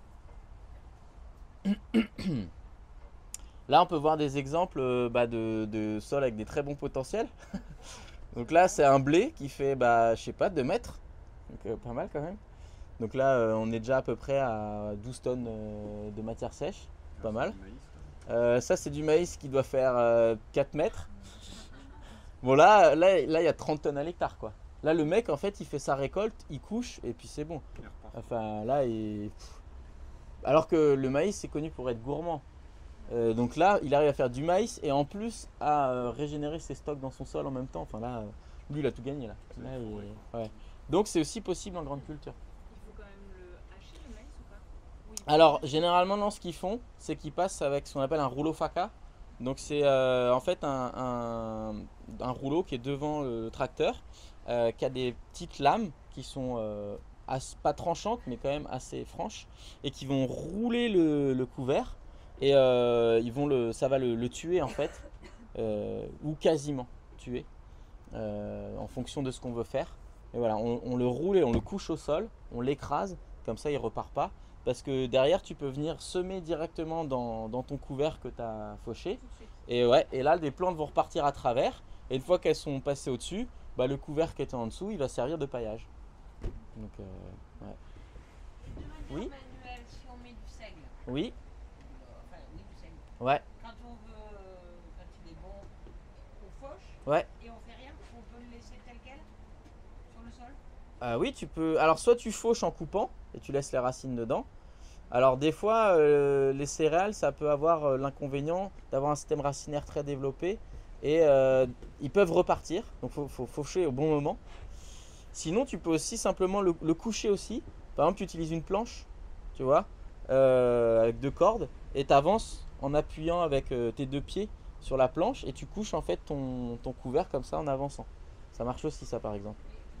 Là, on peut voir des exemples de sols avec des très bons potentiels. Donc là, c'est un blé qui fait, je sais pas, 2 mètres. Donc pas mal quand même. Donc là, on est déjà à peu près à 12 tonnes de matière sèche. Pas mal. Ça, c'est du maïs qui doit faire 4 mètres. Bon, là, il y a 30 tonnes à l'hectare, quoi. Là, le mec, en fait, il fait sa récolte, il couche et puis c'est bon. Enfin, là, alors que le maïs, c'est connu pour être gourmand. Donc là, il arrive à faire du maïs et en plus à régénérer ses stocks dans son sol en même temps. Enfin là, lui, il a tout gagné là. Ouais. Donc c'est aussi possible en grande culture. Il faut quand même le hacher le maïs ou pas? Alors généralement, non, ce qu'ils font, c'est qu'ils passent avec ce qu'on appelle un rouleau faca. Donc c'est en fait un rouleau qui est devant le tracteur, qui a des petites lames qui sont pas tranchantes mais quand même assez franches et qui vont rouler le couvert. Et ça va le tuer en fait, ou quasiment tuer, en fonction de ce qu'on veut faire. Et voilà, on le roule et on le couche au sol, on l'écrase, comme ça il repart pas. Parce que derrière tu peux venir semer directement dans ton couvert que tu as fauché. Et là les plantes vont repartir à travers. Et une fois qu'elles sont passées au-dessus, le couvert qui était en dessous, il va servir de paillage. Donc, ouais. De manière Oui. manuelle, si on met du seigle, Oui, du seigle. ouais, Quand il est bon, on fauche ouais. et on fait rien. Oui, tu peux. Alors, soit tu fauches en coupant et tu laisses les racines dedans. Alors, des fois, les céréales, ça peut avoir l'inconvénient d'avoir un système racinaire très développé et ils peuvent repartir. Donc, faut faucher au bon moment. Sinon, tu peux aussi simplement le coucher aussi. Par exemple, tu utilises une planche, tu vois, avec 2 cordes et tu avances en appuyant avec tes 2 pieds sur la planche et tu couches en fait ton couvert comme ça en avançant. Ça marche aussi, ça, par exemple.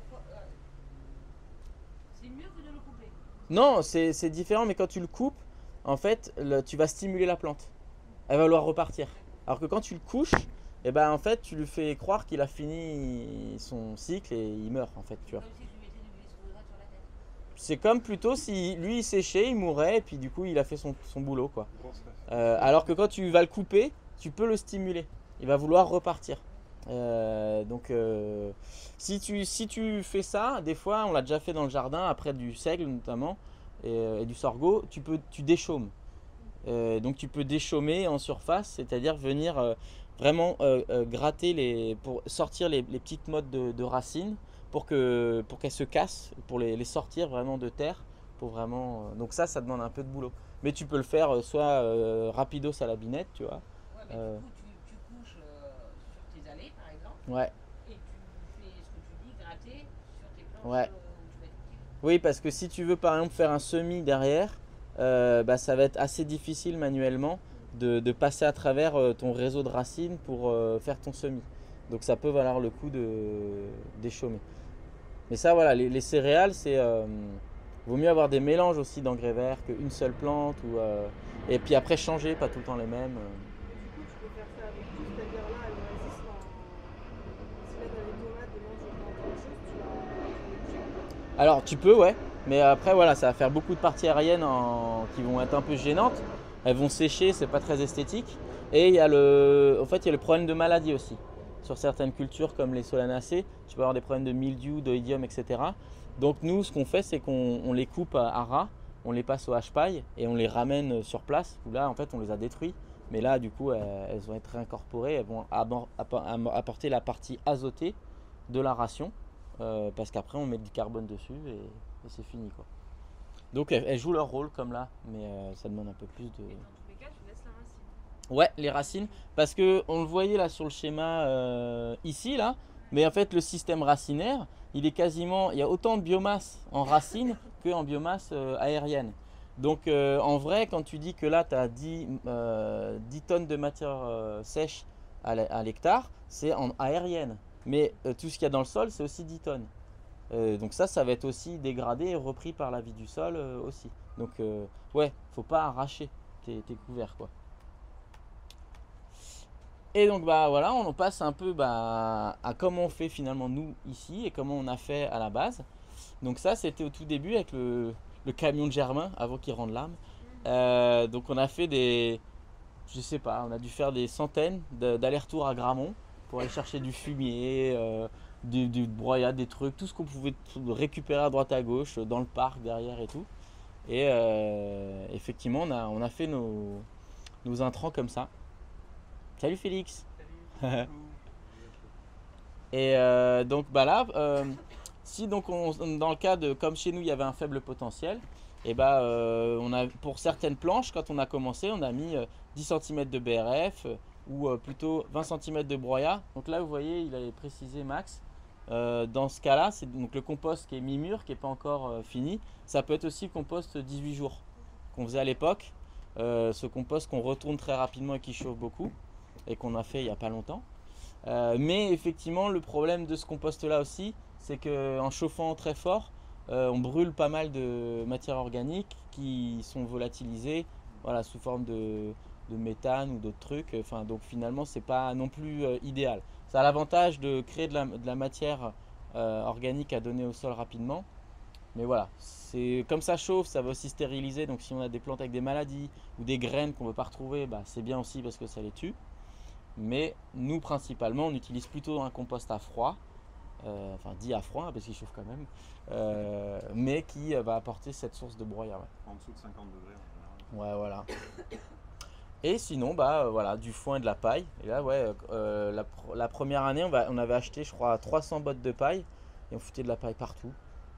C'est mieux que de le couper. Non, c'est différent, mais quand tu le coupes, en fait, tu vas stimuler la plante. Elle va vouloir repartir. Alors que quand tu le couches, eh ben, en fait, tu lui fais croire qu'il a fini son cycle et il meurt, en fait, tu vois. Comme si tu mettais du glyphosate sur la tête. C'est comme plutôt si lui il séchait, il mourait, et puis du coup il a fait son boulot, quoi. Grosse ref. Alors que quand tu vas le couper, tu peux le stimuler. Il va vouloir repartir. Donc si tu fais ça, des fois on l'a déjà fait dans le jardin, après du seigle notamment, et du sorgho, tu déchaumes. Donc tu peux déchaumer en surface, c'est-à-dire venir vraiment gratter pour sortir les petites mottes de racines pour qu'elles se cassent, pour les sortir vraiment de terre. Pour vraiment, donc ça demande un peu de boulot. Mais tu peux le faire soit rapidos à la binette, tu vois. Ouais, mais Euh. du coup, tu couches sur tes allées, par exemple, Ouais. et tu fais ce que tu dis, gratter sur tes planches Ouais. où tu vas cultiver. Oui, parce que si tu veux par exemple faire un semis derrière, bah, ça va être assez difficile manuellement de passer à travers ton réseau de racines pour faire ton semis. Donc ça peut valoir le coup d'échaumer. Mais ça, voilà, les céréales, vaut mieux avoir des mélanges aussi d'engrais verts qu'une seule plante. Et puis après changer, pas tout le temps les mêmes. Et du coup, tu peux faire ça avec tout, c'est-à-dire là, elles résistent si là, dans les tomates, demain, je prends quelque chose, tu vas bouger. Alors tu peux, ouais. Mais après, voilà, ça va faire beaucoup de parties aériennes qui vont être un peu gênantes. Elles vont sécher, c'est pas très esthétique. Et il y a en fait, il y a le problème de maladie aussi. Sur certaines cultures comme les solanacées, tu peux avoir des problèmes de mildiou, d'oïdium, etc. Donc nous, ce qu'on fait, c'est qu'on les coupe à ras, on les passe au hache-paille et on les ramène sur place. Où là, en fait, on les a détruits. Mais là, du coup, elles vont être réincorporées, elles vont apporter la partie azotée de la ration. Parce qu'après, on met du carbone dessus et c'est fini, quoi. Donc elles jouent leur rôle comme là, mais ça demande un peu plus de... Et dans tous les cas, tu laisses la racine. Ouais, les racines, parce que on le voyait là sur le schéma ici là, mais en fait le système racinaire, il y a autant de biomasse en racines qu'en biomasse aérienne. Donc en vrai, quand tu dis que là tu as 10 tonnes de matière sèche à l'hectare, c'est en aérienne. Mais tout ce qu'il y a dans le sol, c'est aussi 10 tonnes. Donc ça va être aussi dégradé et repris par la vie du sol aussi. Donc ouais, faut pas arracher tes couverts, quoi. Et donc bah voilà, on en passe un peu à comment on fait finalement nous ici et comment on a fait à la base. Donc ça c'était au tout début avec le camion de Germain avant qu'il rende l'âme. Donc on a fait je sais pas, on a dû faire des centaines d'allers-retours à Gramont pour aller chercher du fumier, du broyat, des trucs, tout ce qu'on pouvait récupérer à droite à gauche, dans le parc derrière et tout. Et effectivement, on a fait nos intrants comme ça. Salut Félix. Et donc bah là, si donc dans le cas de comme chez nous il y avait un faible potentiel, et bah pour certaines planches quand on a commencé, on a mis 10 cm de BRF ou plutôt 20 cm de broyat. Donc là vous voyez, il avait précisé Max. Dans ce cas-là, c'est donc le compost qui est mi-mûr, qui n'est pas encore fini. Ça peut être aussi le compost 18 jours qu'on faisait à l'époque. Ce compost qu'on retourne très rapidement et qui chauffe beaucoup et qu'on a fait il n'y a pas longtemps. Mais effectivement, le problème de ce compost-là aussi, c'est qu'en chauffant très fort, on brûle pas mal de matières organiques qui sont volatilisées, voilà, sous forme de méthane ou d'autres trucs. Enfin, donc finalement, c'est pas non plus idéal. Ça a l'avantage de créer de la matière organique à donner au sol rapidement. Mais voilà, comme ça chauffe, ça va aussi stériliser. Donc si on a des plantes avec des maladies ou des graines qu'on ne veut pas retrouver, bah, c'est bien aussi parce que ça les tue. Mais nous, principalement, on utilise plutôt un compost à froid. Enfin dit à froid parce qu'il chauffe quand même. Mais qui va apporter cette source de broyat. Ouais. En dessous de 50 degrés en général. Ouais, voilà. Et sinon, bah voilà, du foin et de la paille. Et là, ouais, la première année, on avait acheté, je crois, 300 bottes de paille et on foutait de la paille partout.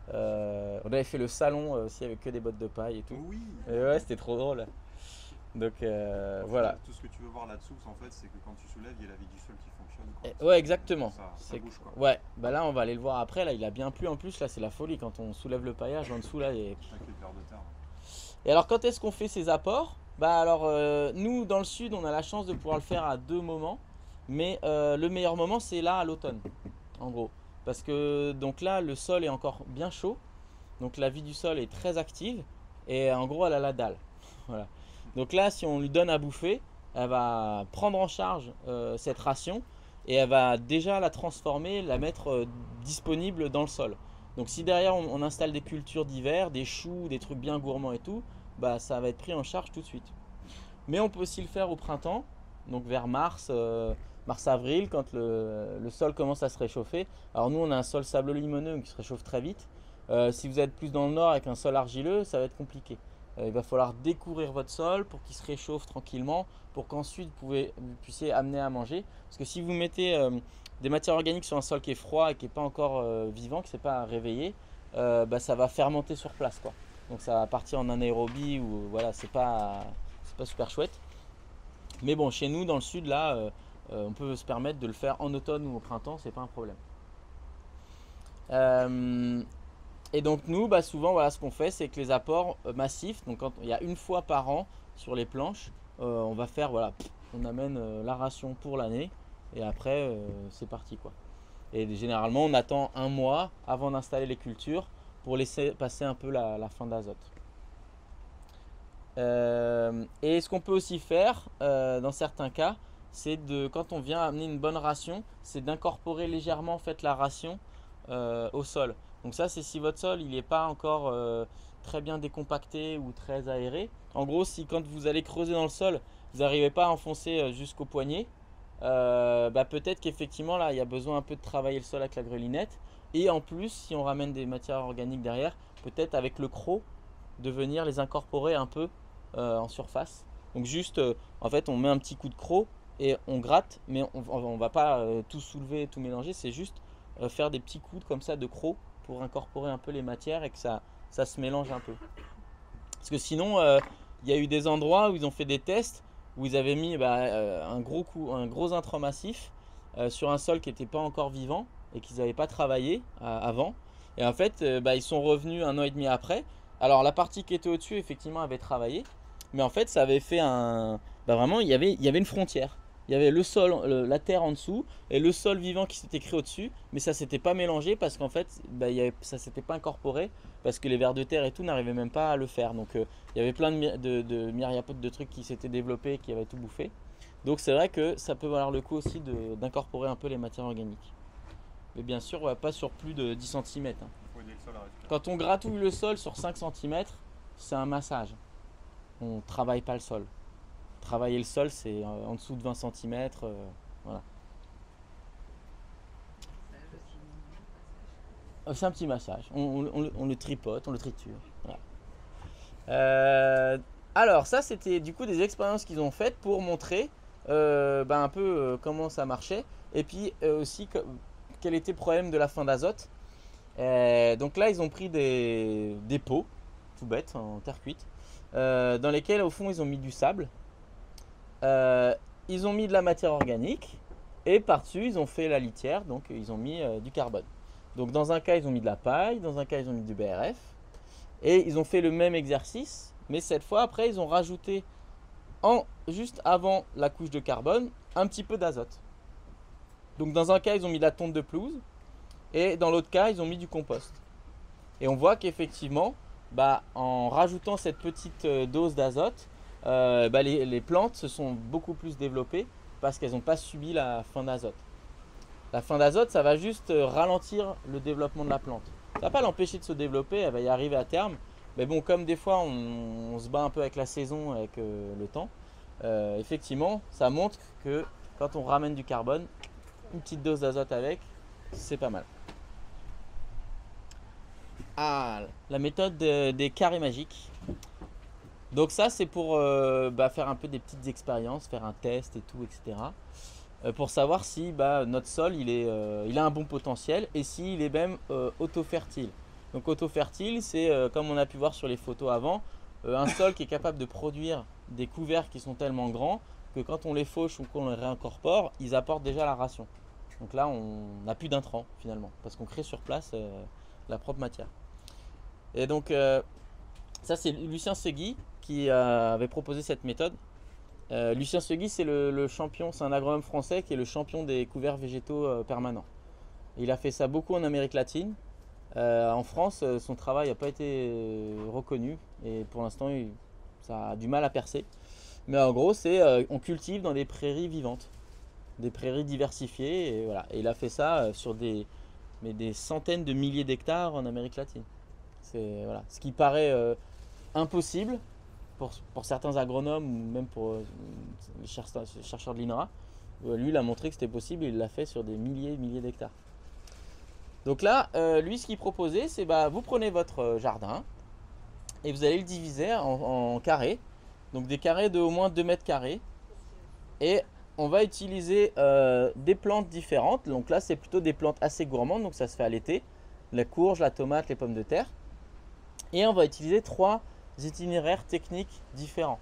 On avait fait le salon aussi avec que des bottes de paille et tout. Oui. Et ouais, c'était trop drôle. Donc voilà. Tout ce que tu veux voir là-dessous, en fait, c'est que quand tu soulèves, il y a la vie du sol qui fonctionne. Quoi. Ouais, exactement. Ça C'est- bouge quoi. Ouais, bah là on va aller le voir après. Là, il a bien plu en plus. Là, c'est la folie quand on soulève le paillage en dessous là. Avec les vers de terre. Et alors, quand est-ce qu'on fait ces apports? Bah alors, nous dans le sud, on a la chance de pouvoir le faire à 2 moments, mais le meilleur moment c'est là à l'automne, en gros, parce que donc là le sol est encore bien chaud, donc la vie du sol est très active et en gros elle a la dalle. Voilà. Donc là, si on lui donne à bouffer, elle va prendre en charge cette ration et elle va déjà la transformer, la mettre disponible dans le sol. Donc si derrière on installe des cultures d'hiver, des choux, des trucs bien gourmands et tout, bah ça va être pris en charge tout de suite. Mais on peut aussi le faire au printemps, donc vers mars-avril, quand le sol commence à se réchauffer. Alors nous on a un sol sableux-limoneux qui se réchauffe très vite. Si vous êtes plus dans le nord avec un sol argileux, ça va être compliqué. Il va falloir découvrir votre sol pour qu'il se réchauffe tranquillement, pour qu'ensuite vous puissiez amener à manger. Parce que si vous mettez des matières organiques sur un sol qui est froid et qui n'est pas encore vivant, qui ne s'est pas réveillé, bah, ça va fermenter sur place, quoi. Donc ça va partir en anaérobie ou voilà, c'est pas super chouette. Mais bon, chez nous dans le sud là, on peut se permettre de le faire en automne ou au printemps, c'est pas un problème. Et donc nous, bah, souvent voilà, ce qu'on fait, c'est que les apports massifs, donc quand il y a une fois par an sur les planches, on va faire voilà, on amène la ration pour l'année et après c'est parti quoi. Et généralement on attend un mois avant d'installer les cultures pour laisser passer un peu la fin d'azote. Et ce qu'on peut aussi faire dans certains cas, c'est de quand on vient amener une bonne ration, c'est d'incorporer légèrement en fait la ration au sol. Donc ça c'est si votre sol il n'est pas encore très bien décompacté ou très aéré. En gros, si quand vous allez creuser dans le sol, vous n'arrivez pas à enfoncer jusqu'au poignet, bah peut-être qu'effectivement là il y a besoin un peu de travailler le sol avec la grelinette. Et en plus, si on ramène des matières organiques derrière, peut-être avec le croc, de venir les incorporer un peu en surface. Donc juste, en fait, on met un petit coup de croc et on gratte, mais on va pas tout soulever, tout mélanger. C'est juste faire des petits coups comme ça de croc pour incorporer un peu les matières et que ça se mélange un peu. Parce que sinon, il y a eu des endroits où ils ont fait des tests où ils avaient mis un gros intrant massif sur un sol qui n'était pas encore vivant et qu'ils n'avaient pas travaillé avant. Et en fait, ils sont revenus 1 an et demi après. Alors la partie qui était au-dessus, effectivement, avait travaillé. Mais en fait, ça avait fait vraiment, il y avait une frontière. Il y avait le sol, la terre en dessous et le sol vivant qui s'était créé au-dessus. Mais ça ne s'était pas mélangé parce qu'en fait, ça ne s'était pas incorporé. Parce que les vers de terre et tout n'arrivaient même pas à le faire. Donc il y avait plein de myriapodes de trucs qui s'étaient développés, qui avaient tout bouffé. Donc c'est vrai que ça peut valoir le coup aussi d'incorporer un peu les matières organiques. Mais bien sûr, pas sur plus de 10 cm. Il faut aider le sol à respirer. Quand on gratouille le sol sur 5 cm, c'est un massage. On ne travaille pas le sol. Travailler le sol, c'est en dessous de 20 cm. Voilà. C'est un petit massage. On le tripote, on le triture. Voilà. Alors, ça, c'était du coup des expériences qu'ils ont faites pour montrer un peu comment ça marchait. Et puis aussi quel était le problème de la fin d'azote. Donc là, ils ont pris des pots, tout bêtes, en terre cuite, dans lesquels, au fond, ils ont mis du sable. Ils ont mis de la matière organique. Et par-dessus, ils ont fait la litière, donc ils ont mis du carbone. Donc dans un cas, ils ont mis de la paille, dans un cas, ils ont mis du BRF. Et ils ont fait le même exercice, mais cette fois, après, ils ont rajouté, juste avant la couche de carbone, un petit peu d'azote. Donc dans un cas, ils ont mis de la tonte de pelouse, et dans l'autre cas, ils ont mis du compost. Et on voit qu'effectivement, en rajoutant cette petite dose d'azote, les plantes se sont beaucoup plus développées parce qu'elles n'ont pas subi la fin d'azote. La fin d'azote, ça va juste ralentir le développement de la plante. Ça ne va pas l'empêcher de se développer, elle va y arriver à terme. Mais bon, comme des fois on se bat un peu avec la saison, avec le temps, effectivement, ça montre que quand on ramène du carbone, une petite dose d'azote avec, c'est pas mal. Ah, la méthode des carrés magiques. Donc ça, c'est pour faire un peu des petites expériences, faire un test et tout, etc. Pour savoir si notre sol il a un bon potentiel et s'il est même auto-fertile. Donc auto-fertile, c'est comme on a pu voir sur les photos avant, un sol qui est capable de produire des couverts qui sont tellement grands que quand on les fauche ou qu'on les réincorpore, ils apportent déjà la ration. Donc là, on n'a plus d'intrants finalement, parce qu'on crée sur place la propre matière. Et donc ça, c'est Lucien Segui qui avait proposé cette méthode. Lucien Segui, c'est le champion, c'est un agronome français qui est le champion des couverts végétaux permanents. Il a fait ça beaucoup en Amérique latine. En France, son travail n'a pas été reconnu et pour l'instant, ça a du mal à percer. Mais en gros, c'est on cultive dans des prairies vivantes, des prairies diversifiées. Et, voilà. Et il a fait ça sur des centaines de milliers d'hectares en Amérique latine. Voilà. Ce qui paraît impossible pour certains agronomes ou même pour les chercheurs de l'INRA. Lui, il a montré que c'était possible et il l'a fait sur des milliers et milliers d'hectares. Donc là, lui, ce qu'il proposait, c'est vous prenez votre jardin et vous allez le diviser en carrés. Donc des carrés de au moins 2 mètres carrés. Et on va utiliser des plantes différentes. Donc là, c'est plutôt des plantes assez gourmandes. Donc ça se fait à l'été. La courge, la tomate, les pommes de terre. Et on va utiliser 3 itinéraires techniques différents.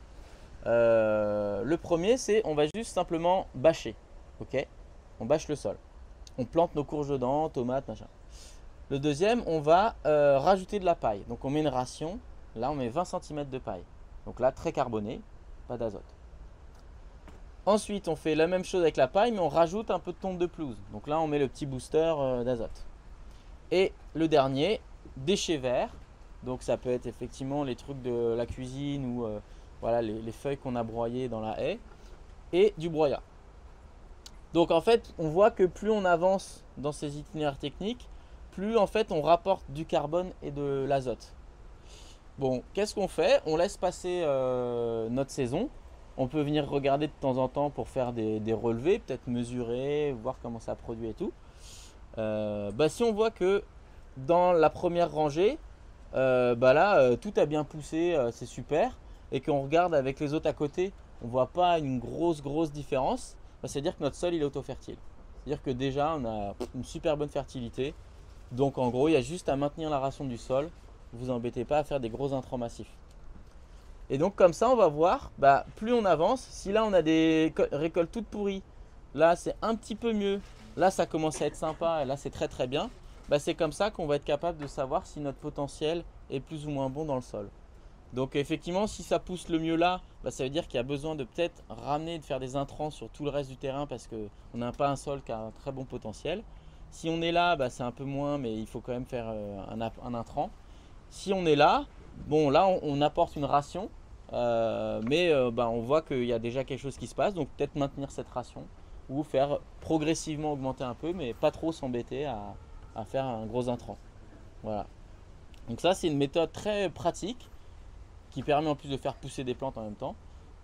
Le premier, c'est on va juste simplement bâcher. Ok, on bâche le sol. On plante nos courges dedans, tomates, machin. Le deuxième, on va rajouter de la paille. Donc on met une ration. Là, on met 20 cm de paille. Donc là, très carboné, pas d'azote. Ensuite, on fait la même chose avec la paille, mais on rajoute un peu de tonte de pelouse. Donc là, on met le petit booster d'azote. Et le dernier, déchets verts. Donc ça peut être effectivement les trucs de la cuisine ou voilà, les feuilles qu'on a broyées dans la haie. Et du broyat. Donc en fait, on voit que plus on avance dans ces itinéraires techniques, plus en fait on rapporte du carbone et de l'azote. Bon, qu'est-ce qu'on fait? On laisse passer notre saison. On peut venir regarder de temps en temps pour faire des relevés, peut-être mesurer, voir comment ça produit et tout. Si on voit que dans la première rangée, tout a bien poussé, c'est super, et qu'on regarde avec les autres à côté, on ne voit pas une grosse différence, c'est-à-dire que notre sol il est auto-fertile. C'est-à-dire que déjà on a une super bonne fertilité. Donc en gros, il y a juste à maintenir la ration du sol. Vous embêtez pas à faire des gros intrants massifs. Et donc comme ça, on va voir, plus on avance, si là on a des récoltes toutes pourries, là c'est un petit peu mieux, là ça commence à être sympa, et là c'est très bien, c'est comme ça qu'on va être capable de savoir si notre potentiel est plus ou moins bon dans le sol. Donc effectivement, si ça pousse le mieux là, ça veut dire qu'il y a besoin de peut-être ramener, de faire des intrants sur tout le reste du terrain parce qu'on n'a pas un sol qui a un très bon potentiel. Si on est là, c'est un peu moins, mais il faut quand même faire un intrant. Si on est là, bon là on apporte une ration, on voit qu'il y a déjà quelque chose qui se passe, donc peut-être maintenir cette ration ou faire progressivement augmenter un peu, mais pas trop s'embêter à faire un gros intrant. Voilà. Donc ça c'est une méthode très pratique qui permet en plus de faire pousser des plantes en même temps.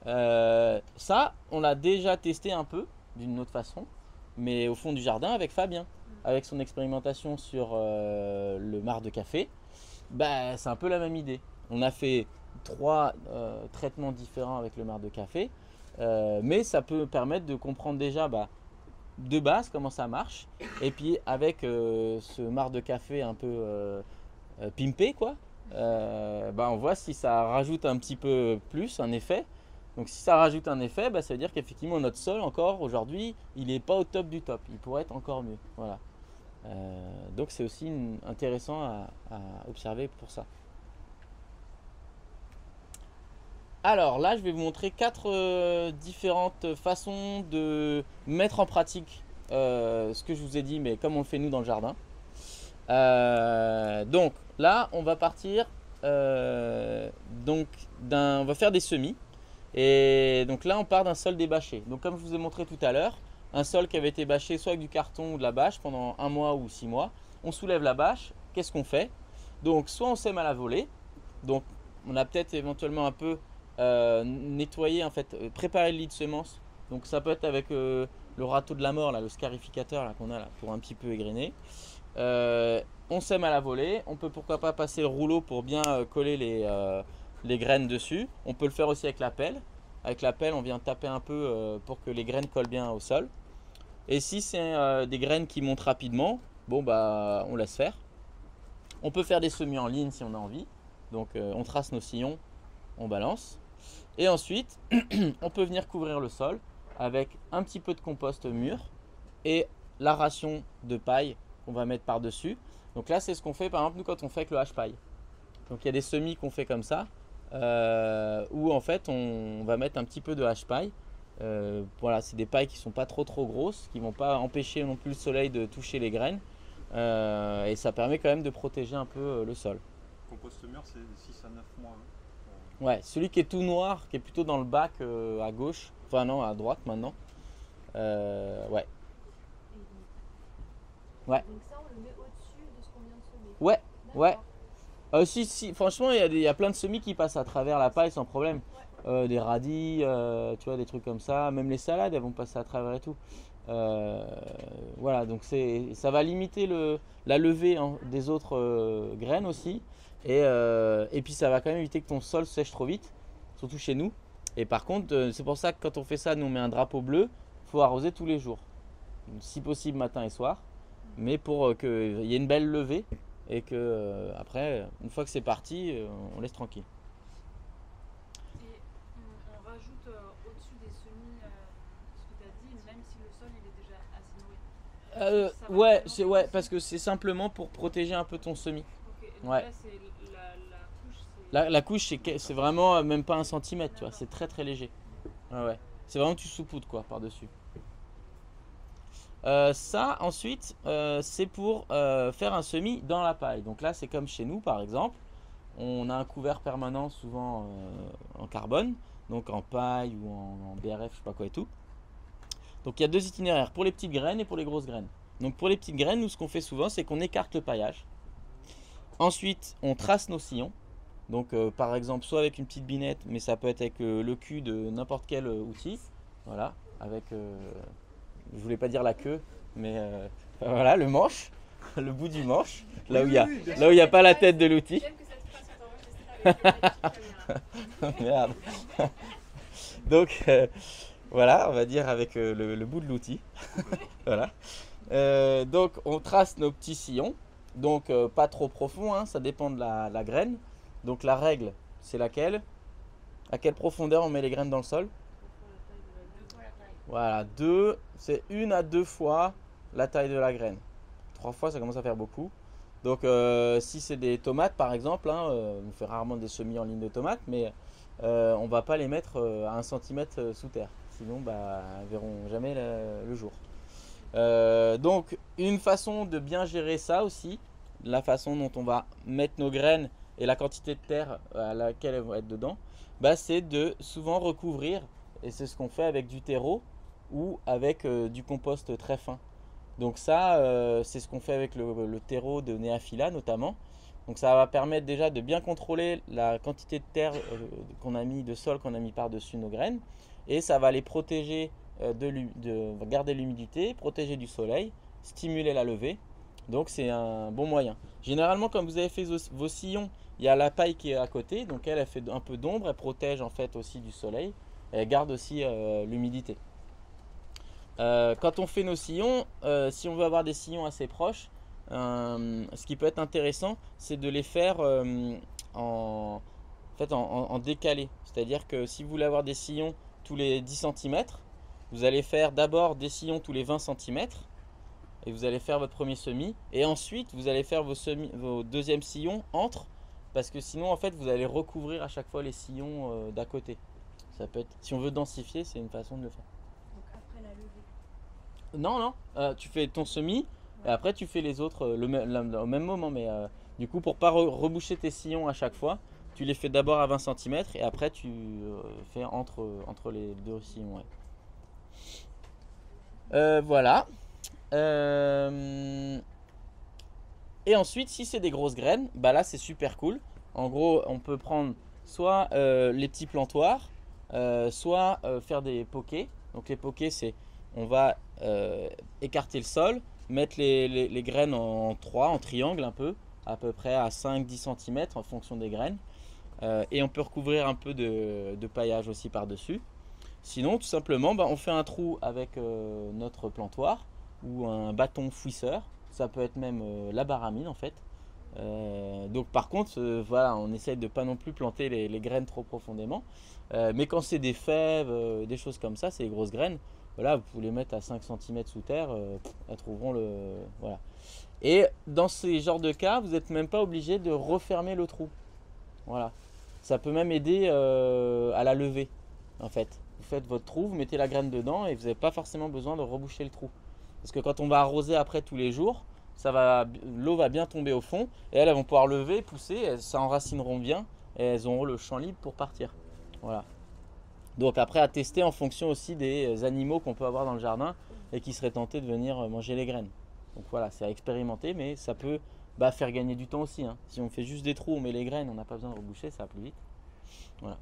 Ça on l'a déjà testé un peu d'une autre façon, mais au fond du jardin avec Fabien, avec son expérimentation sur le marc de café. C'est un peu la même idée. On a fait 3 traitements différents avec le marc de café, mais ça peut permettre de comprendre déjà de base comment ça marche. Et puis avec ce marc de café un peu pimpé, quoi, on voit si ça rajoute un petit peu plus un effet. Donc si ça rajoute un effet, ça veut dire qu'effectivement notre sol encore aujourd'hui, il n'est pas au top du top. Il pourrait être encore mieux. Voilà. Donc c'est aussi intéressant à observer pour ça. Alors là, je vais vous montrer 4 différentes façons de mettre en pratique ce que je vous ai dit, mais comme on le fait nous dans le jardin. Donc là, on va partir. On va faire des semis. Et donc là, on part d'un sol débâché. Donc comme je vous ai montré tout à l'heure, un sol qui avait été bâché soit avec du carton ou de la bâche pendant 1 mois ou 6 mois. On soulève la bâche. Qu'est-ce qu'on fait? Donc soit on sème à la volée. Donc on a peut-être éventuellement un peu nettoyé, en fait, préparé le lit de semences. Donc ça peut être avec le râteau de la mort, là, le scarificateur là, qu'on a là, pour un petit peu égrainer. On sème à la volée. On peut pourquoi pas passer le rouleau pour bien coller les graines dessus. On peut le faire aussi avec la pelle. Avec la pelle, on vient taper un peu pour que les graines collent bien au sol. Et si c'est des graines qui montent rapidement, on laisse faire. On peut faire des semis en ligne si on a envie. Donc on trace nos sillons, on balance. Et ensuite, on peut venir couvrir le sol avec un petit peu de compost mûr et la ration de paille qu'on va mettre par-dessus. Donc là, c'est ce qu'on fait par exemple nous quand on fait avec le hache-paille. Donc il y a des semis qu'on fait comme ça, où en fait on va mettre un petit peu de hache-paille. Voilà, c'est des pailles qui sont pas trop grosses, qui vont pas empêcher non plus le soleil de toucher les graines. Et ça permet quand même de protéger un peu le sol. Compost mûr, c'est 6 à 9 mois. Ouais, celui qui est tout noir, qui est plutôt dans le bac à gauche, enfin non, à droite maintenant. Ouais. Ouais. Donc ça, on le met au-dessus de ce qu'on vient de semer. Ouais, ouais. D'accord. Si, franchement, il y a plein de semis qui passent à travers la paille sans problème. Des radis, tu vois, des trucs comme ça. Même les salades, elles vont passer à travers et tout. Voilà, donc ça va limiter la levée des autres graines aussi. Et puis ça va quand même éviter que ton sol sèche trop vite, surtout chez nous. Et par contre, c'est pour ça que quand on fait ça, nous on met un drapeau bleu. Il faut arroser tous les jours, si possible matin et soir. Mais pour qu'il y ait une belle levée et que après, une fois que c'est parti, on laisse tranquille. Et on rajoute au-dessus des semis, ce que tu as dit, même si le sol il est déjà assez nourri. Ça va Ouais, vraiment c'est ouais, parce que c'est simplement pour protéger un peu ton semis. Ok, donc Ouais. là c'est la couche, c'est. La couche, c'est vraiment même pas 1 centimètre, tu vois, c'est très léger. Ouais. C'est vraiment tu saupoudres quoi par-dessus. Ça ensuite, c'est pour faire un semis dans la paille. Donc là, c'est comme chez nous par exemple. On a un couvert permanent souvent en carbone, donc en paille ou en BRF, je sais pas quoi et tout. Donc il y a 2 itinéraires, pour les petites graines et pour les grosses graines. Donc pour les petites graines, nous ce qu'on fait souvent, c'est qu'on écarte le paillage. Ensuite, on trace nos sillons. Donc par exemple, soit avec une petite binette, mais ça peut être avec le cul de n'importe quel outil. Voilà, avec, je voulais pas dire la queue, mais voilà, le manche, le bout du manche, là où il y a pas la tête de l'outil. J'aime que cette phrase soit enregistrée avec la caméra. Merde. Donc voilà, on va dire avec le bout de l'outil. Voilà. Donc on trace nos petits sillons. Donc pas trop profond, hein, ça dépend de la graine. Donc la règle, c'est laquelle? À quelle profondeur on met les graines dans le sol? Voilà, c'est 1 à 2 fois la taille de la graine. 3 fois, ça commence à faire beaucoup. Donc si c'est des tomates par exemple, hein, on fait rarement des semis en ligne de tomates, mais on va pas les mettre à 1 centimètre sous terre. Sinon, bah, elles verront jamais le jour. Donc une façon de bien gérer ça aussi, la façon dont on va mettre nos graines et la quantité de terre à laquelle elles vont être dedans, bah, c'est de souvent recouvrir, et c'est ce qu'on fait avec du terreau ou avec du compost très fin. Donc ça, c'est ce qu'on fait avec le terreau de Néaphila notamment. Donc ça va permettre déjà de bien contrôler la quantité de terre qu'on a mis, de sol qu'on a mis par-dessus nos graines, et ça va les protéger de garder l'humidité, protéger du soleil, stimuler la levée. Donc c'est un bon moyen. Généralement, comme vous avez fait vos sillons, il y a la paille qui est à côté, donc elle fait un peu d'ombre, elle protège en fait aussi du soleil, et elle garde aussi l'humidité. Quand on fait nos sillons, si on veut avoir des sillons assez proches, ce qui peut être intéressant, c'est de les faire en décalé. C'est-à-dire que si vous voulez avoir des sillons tous les 10 cm, vous allez faire d'abord des sillons tous les 20 cm et vous allez faire votre premier semis, et ensuite vous allez faire vos deuxièmes sillons entre, parce que sinon en fait vous allez recouvrir à chaque fois les sillons d'à côté. Ça peut être, si on veut densifier, c'est une façon de le faire. Donc après la levée. Non, tu fais ton semis et après tu fais les autres au même moment, mais du coup pour pas reboucher tes sillons à chaque fois, tu les fais d'abord à 20 cm et après tu fais entre les 2 sillons. Ouais. Voilà. Et ensuite, si c'est des grosses graines, bah là c'est super cool. En gros, on peut prendre soit les petits plantoirs, soit faire des pokés. Donc les pokés, c'est on va écarter le sol, mettre les graines en triangle un peu, à peu près à 5-10 cm en fonction des graines. Et on peut recouvrir un peu de paillage aussi par-dessus. Sinon, tout simplement, bah, on fait un trou avec notre plantoir ou un bâton fouisseur. Ça peut être même la baramine en fait. Donc par contre, voilà, on essaye de pas non plus planter les graines trop profondément. Mais quand c'est des fèves, des choses comme ça, c'est des grosses graines, voilà, vous pouvez les mettre à 5 cm sous terre, elles trouveront le. Voilà. Et dans ces genres de cas, vous n'êtes même pas obligé de refermer le trou. Voilà. Ça peut même aider à la lever, en fait. Vous faites votre trou, vous mettez la graine dedans et vous n'avez pas forcément besoin de reboucher le trou. Parce que quand on va arroser après tous les jours, l'eau va bien tomber au fond et elles vont pouvoir lever, pousser, elles s'enracineront bien et elles auront le champ libre pour partir. Voilà. Donc après à tester en fonction aussi des animaux qu'on peut avoir dans le jardin et qui seraient tentés de venir manger les graines. Donc voilà, c'est à expérimenter, mais ça peut faire gagner du temps aussi. Hein. Si on fait juste des trous, on met les graines, on n'a pas besoin de reboucher, ça va plus vite. Voilà.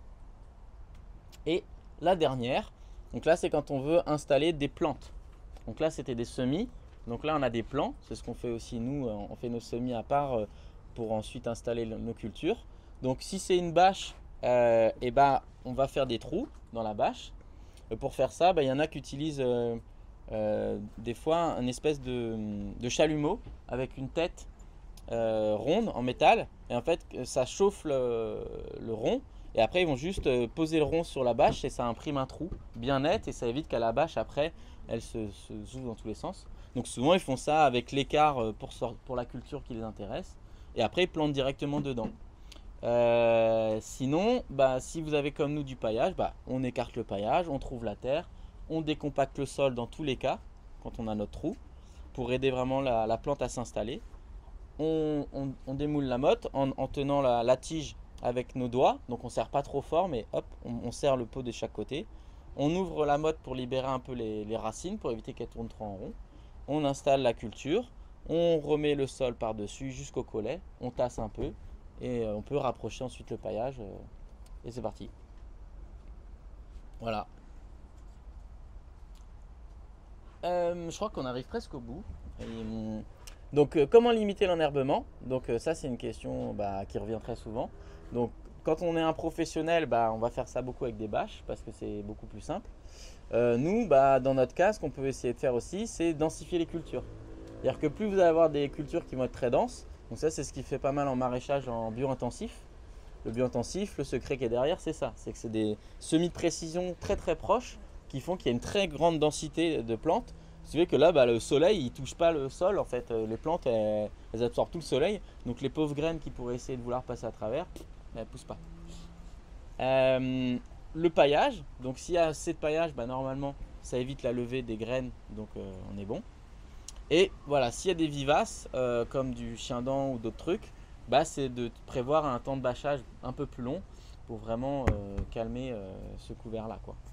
Et la dernière, donc là c'est quand on veut installer des plantes. Donc là c'était des semis. Donc là on a des plants, c'est ce qu'on fait aussi nous, on fait nos semis à part pour ensuite installer nos cultures. Donc si c'est une bâche, on va faire des trous dans la bâche. Pour faire ça, il y en a qui utilisent des fois une espèce de chalumeau avec une tête ronde en métal. Et en fait ça chauffe le rond. Et après ils vont juste poser le rond sur la bâche et ça imprime un trou bien net et ça évite qu'à la bâche après elle se ouvre dans tous les sens. Donc souvent ils font ça avec l'écart pour la culture qui les intéresse et après ils plantent directement dedans. Sinon, si vous avez comme nous du paillage, on écarte le paillage, on trouve la terre, on décompacte le sol dans tous les cas quand on a notre trou pour aider vraiment la plante à s'installer. On démoule la motte en tenant la tige avec nos doigts, donc on ne serre pas trop fort, mais hop, on serre le pot de chaque côté. On ouvre la motte pour libérer un peu les racines pour éviter qu'elles tournent trop en rond. On installe la culture, on remet le sol par-dessus jusqu'au collet, on tasse un peu et on peut rapprocher ensuite le paillage et c'est parti. Voilà. Je crois qu'on arrive presque au bout. Donc comment limiter l'enherbement? Donc ça c'est une question qui revient très souvent. Donc quand on est un professionnel, on va faire ça beaucoup avec des bâches parce que c'est beaucoup plus simple. Nous, dans notre cas, ce qu'on peut essayer de faire aussi, c'est densifier les cultures. C'est-à-dire que plus vous allez avoir des cultures qui vont être très denses, donc ça c'est ce qui fait pas mal en maraîchage en bio-intensif. Le bio-intensif, le secret qui est derrière, c'est ça. C'est que c'est des semis de précision très très proches qui font qu'il y a une très grande densité de plantes. Ce qui fait que là, le soleil, il ne touche pas le sol. En fait, les plantes, elles absorbent tout le soleil. Donc les pauvres graines qui pourraient essayer de vouloir passer à travers, elles ne poussent pas. Le paillage, donc s'il y a assez de paillage, normalement ça évite la levée des graines, donc on est bon. Et voilà, s'il y a des vivaces comme du chien-dent ou d'autres trucs, c'est de prévoir un temps de bâchage un peu plus long pour vraiment calmer ce couvert là quoi.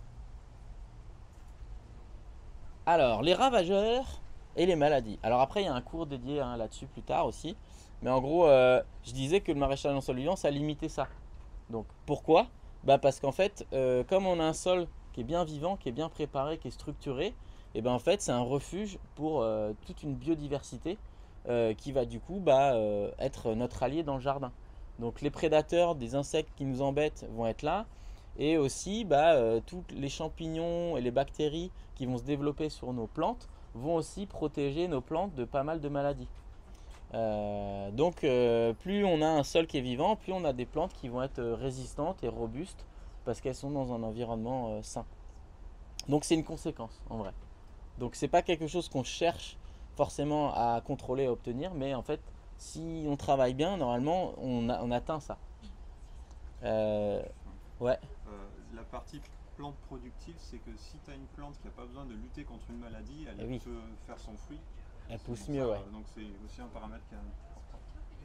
Alors les ravageurs et les maladies. Alors après il y a un cours dédié là-dessus plus tard aussi, mais en gros je disais que le maraîchage en sol vivant ça limitait ça. Donc pourquoi ? Parce qu'en fait, comme on a un sol qui est bien vivant, qui est bien préparé, qui est structuré, et en fait c'est un refuge pour toute une biodiversité qui va du coup être notre allié dans le jardin. Donc les prédateurs des insectes qui nous embêtent vont être là et aussi tous les champignons et les bactéries qui vont se développer sur nos plantes vont aussi protéger nos plantes de pas mal de maladies. Donc plus on a un sol qui est vivant, plus on a des plantes qui vont être résistantes et robustes parce qu'elles sont dans un environnement sain. Donc c'est une conséquence en vrai. Donc c'est pas quelque chose qu'on cherche forcément à contrôler et à obtenir, mais en fait si on travaille bien, normalement on atteint ça. Ouais. La partie plante productive, c'est que si tu as une plante qui n'a pas besoin de lutter contre une maladie, elle oui. peut faire son fruit. Elle pousse Donc mieux, ouais. Donc c'est aussi un paramètre qui est important.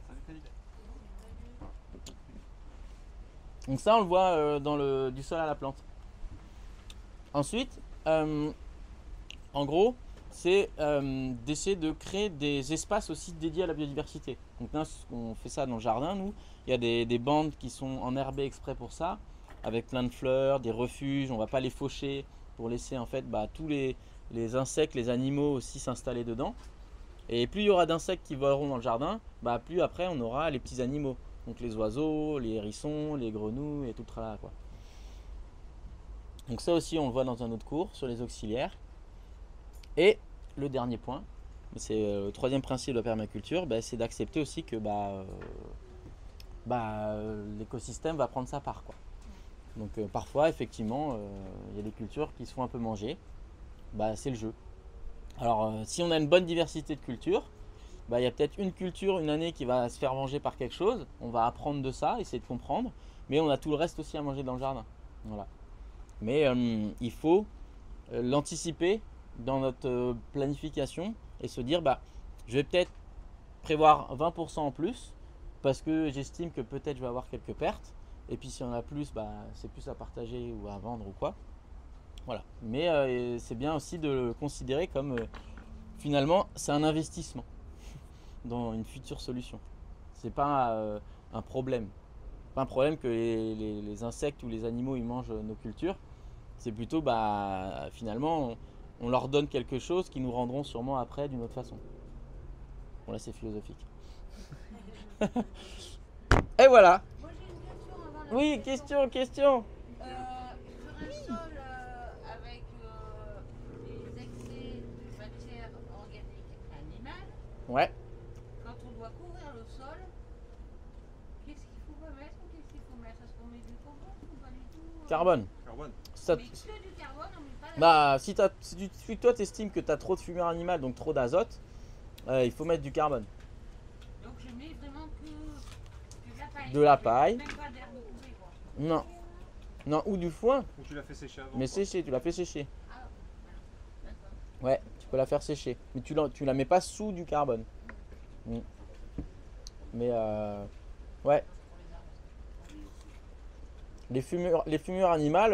Donc ça on le voit du sol à la plante. Ensuite, en gros, c'est d'essayer de créer des espaces aussi dédiés à la biodiversité. Donc là, on fait ça dans le jardin, nous. Il y a des bandes qui sont enherbées exprès pour ça, avec plein de fleurs, des refuges. On ne va pas les faucher pour laisser en fait tous les insectes, les animaux aussi s'installer dedans. Et plus il y aura d'insectes qui voleront dans le jardin, plus après on aura les petits animaux. Donc les oiseaux, les hérissons, les grenouilles et tout le tralala quoi. Donc ça aussi on le voit dans un autre cours sur les auxiliaires. Et le dernier point, c'est le troisième principe de la permaculture, bah, c'est d'accepter aussi que l'écosystème va prendre sa part, quoi. Donc parfois, effectivement, il y a des cultures qui se font un peu manger. Bah, c'est le jeu. Alors, si on a une bonne diversité de cultures, bah, il y a peut-être une culture, une année qui va se faire manger par quelque chose. On va apprendre de ça, essayer de comprendre. Mais on a tout le reste aussi à manger dans le jardin. Voilà. Mais il faut l'anticiper dans notre planification et se dire, bah, je vais peut-être prévoir 20% en plus parce que j'estime que peut-être je vais avoir quelques pertes. Et puis si on a plus, bah, c'est plus à partager ou à vendre ou quoi. Voilà. Mais c'est bien aussi de le considérer comme finalement c'est un investissement dans une future solution. C'est pas un problème. Pas un problème que les insectes ou les animaux ils mangent nos cultures. C'est plutôt bah finalement on leur donne quelque chose qui nous rendront sûrement après d'une autre façon. Bon là c'est philosophique. Et voilà. Moi j'ai une question avant la Oui, question. Sur un sol avec des excès de matière organique animale, Ouais. quand on doit couvrir le sol, qu'est-ce qu'il faut pas mettre ou qu'est-ce qu'il faut mettre? Est-ce qu'on met du compost ou pas du tout? Carbone. Carbone. Ça, On met que du carbone, on met pas la bah si toi t'estimes que tu as trop de fumure animale, donc trop d'azote, il faut mettre du carbone. Donc je mets vraiment que de la paille. De la paille. Même pas d'herbe coupée quoi. Non. Non, ou du foin, Ou tu l'as fait sécher avant. mais quoi. séché, tu l'as fait sécher. Ah, voilà. D'accord. Ouais, tu peux la faire sécher. Mais tu la mets pas sous du carbone. Mm. Mais ouais. Les fumures animales,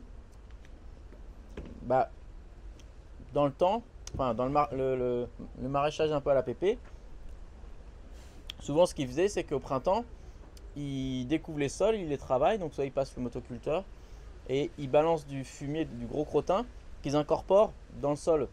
bah, dans le temps, enfin dans le maraîchage un peu à la pépé, souvent ce qu'ils faisaient c'est qu'au printemps, ils découvrent les sols, ils les travaillent, donc soit ils passent le motoculteur et ils balancent du fumier, du gros crottin qu'ils incorporent dans le sol.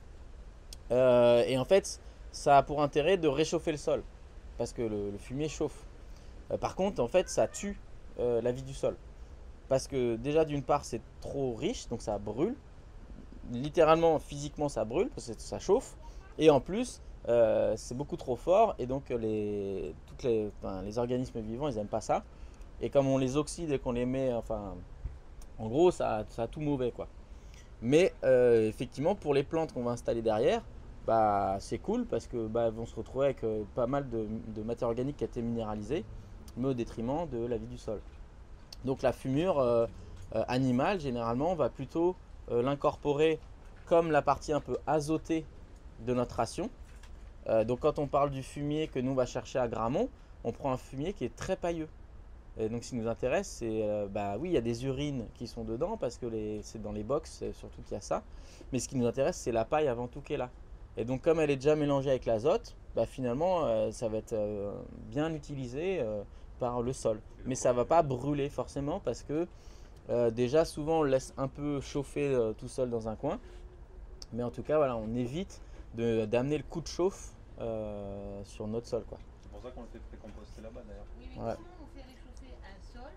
Et en fait, ça a pour intérêt de réchauffer le sol parce que le fumier chauffe. Par contre, en fait, ça tue la vie du sol parce que déjà d'une part c'est trop riche, donc ça brûle. Littéralement, physiquement, ça brûle parce que ça chauffe. Et en plus, c'est beaucoup trop fort et donc les organismes vivants, ils n'aiment pas ça. Et comme on les oxyde et qu'on les met, enfin, en gros, ça a tout mauvais quoi. Mais effectivement, pour les plantes qu'on va installer derrière, bah, c'est cool parce que bah, elles vont se retrouver avec pas mal de matière organique qui a été minéralisée, mais au détriment de la vie du sol. Donc la fumure animale, généralement, on va plutôt l'incorporer comme la partie un peu azotée de notre ration. Donc quand on parle du fumier que nous on va chercher à Gramont, on prend un fumier qui est très pailleux. Et donc ce qui nous intéresse, c'est bah oui, il y a des urines qui sont dedans parce que c'est dans les box surtout qu'il y a ça. Mais ce qui nous intéresse, c'est la paille avant tout qui est là. Et donc comme elle est déjà mélangée avec l'azote, bah finalement ça va être bien utilisé par le sol. Mais ça va pas brûler forcément parce que déjà souvent on le laisse un peu chauffer tout seul dans un coin. Mais en tout cas voilà, on évite d'amener le coup de chauffe sur notre sol quoi. C'est pour ça qu'on le fait pré-composter là-bas d'ailleurs. Oui, mais Ouais. comment on fait réchauffer un sol?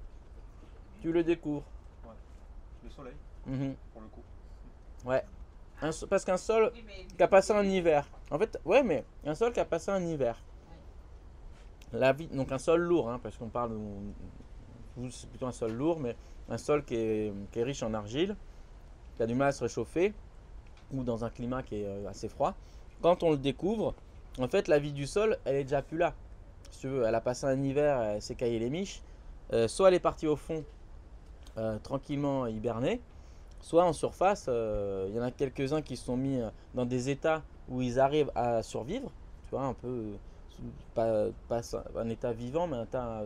Tu le découvres. Le soleil, Mhm. pour le coup. Ouais. Parce qu'un sol Oui, mais qui a passé un hiver. En fait, ouais, mais un sol qui a passé un hiver. Donc un sol lourd, hein, parce qu'on parle, c'est plutôt un sol lourd, mais un sol qui est riche en argile, qui a du mal à se réchauffer, ou dans un climat qui est assez froid. Quand on le découvre, en fait, la vie du sol, elle est déjà plus là. Si tu veux, elle a passé un hiver, elle s'est caillée les miches. Soit elle est partie au fond, tranquillement hibernée, soit en surface, il y en a quelques-uns qui se sont mis dans des états où ils arrivent à survivre, tu vois, un peu, pas un état vivant, mais un état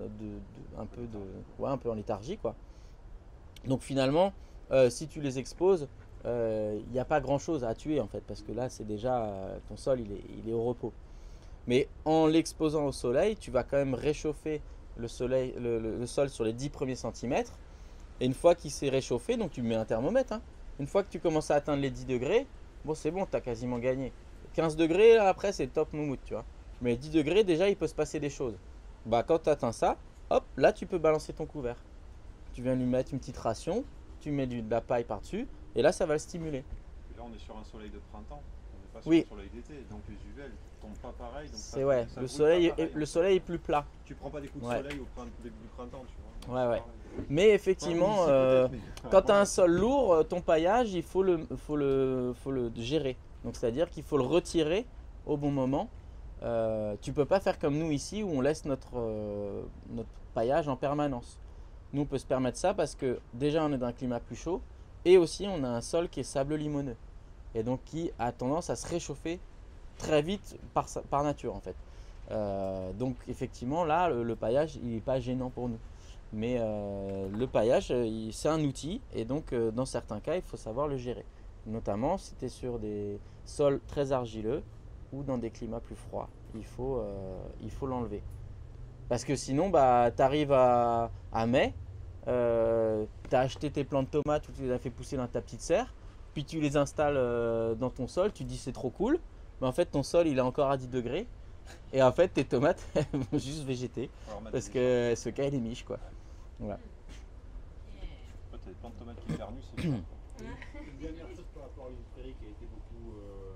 un peu en léthargie, quoi. Donc finalement, si tu les exposes, il n'y a pas grand-chose à tuer en fait, parce que là, c'est déjà, ton sol, il est au repos. Mais en l'exposant au soleil, tu vas quand même réchauffer le sol sur les 10 premiers centimètres. Et une fois qu'il s'est réchauffé, donc tu mets un thermomètre, hein. Une fois que tu commences à atteindre les 10 degrés, bon c'est bon, tu as quasiment gagné. 15 degrés, là, après c'est top moumoute, tu vois. Mais 10 degrés, déjà il peut se passer des choses. Bah quand tu atteins ça, hop, là tu peux balancer ton couvert. Tu viens lui mettre une petite ration, tu mets de la paille par-dessus, et là ça va le stimuler. Et là on est sur un soleil de printemps. pas Oui. sur l'œil d'été, donc les UV elles tombent pas pareil. Donc C'est ouais, ça le brûle soleil, pas pareil. le soleil est plus plat. Tu prends pas des coups de Ouais. soleil au début du printemps, tu vois. donc Ouais, c'est ouais. pareil. Mais effectivement, Enfin, oui, ici, peut-être, mais- quand tu as un voilà. sol lourd, ton paillage, il faut le gérer. Donc c'est-à-dire qu'il faut le retirer au bon moment. Tu peux pas faire comme nous ici où on laisse notre paillage en permanence. Nous on peut se permettre ça parce que déjà on est dans un climat plus chaud et aussi on a un sol qui est sable limoneux et donc qui a tendance à se réchauffer très vite par nature en fait. Donc effectivement là le paillage il n'est pas gênant pour nous. Mais le paillage c'est un outil et donc dans certains cas il faut savoir le gérer. Notamment si tu es sur des sols très argileux ou dans des climats plus froids. Il faut l'enlever. Parce que sinon bah, tu arrives à mai, tu as acheté tes plants de tomates ou tu les as fait pousser dans ta petite serre, puis tu les installes dans ton sol, tu dis c'est trop cool, mais en fait ton sol il est encore à 10 degrés et en fait tes tomates elles vont juste végéter Alors, mettre parce des que ce cas il est miche quoi. Voilà. Toi, t'as des plants de tomates qui pernus, c'est bien. Une dernière chose par rapport à une prairie qui a été beaucoup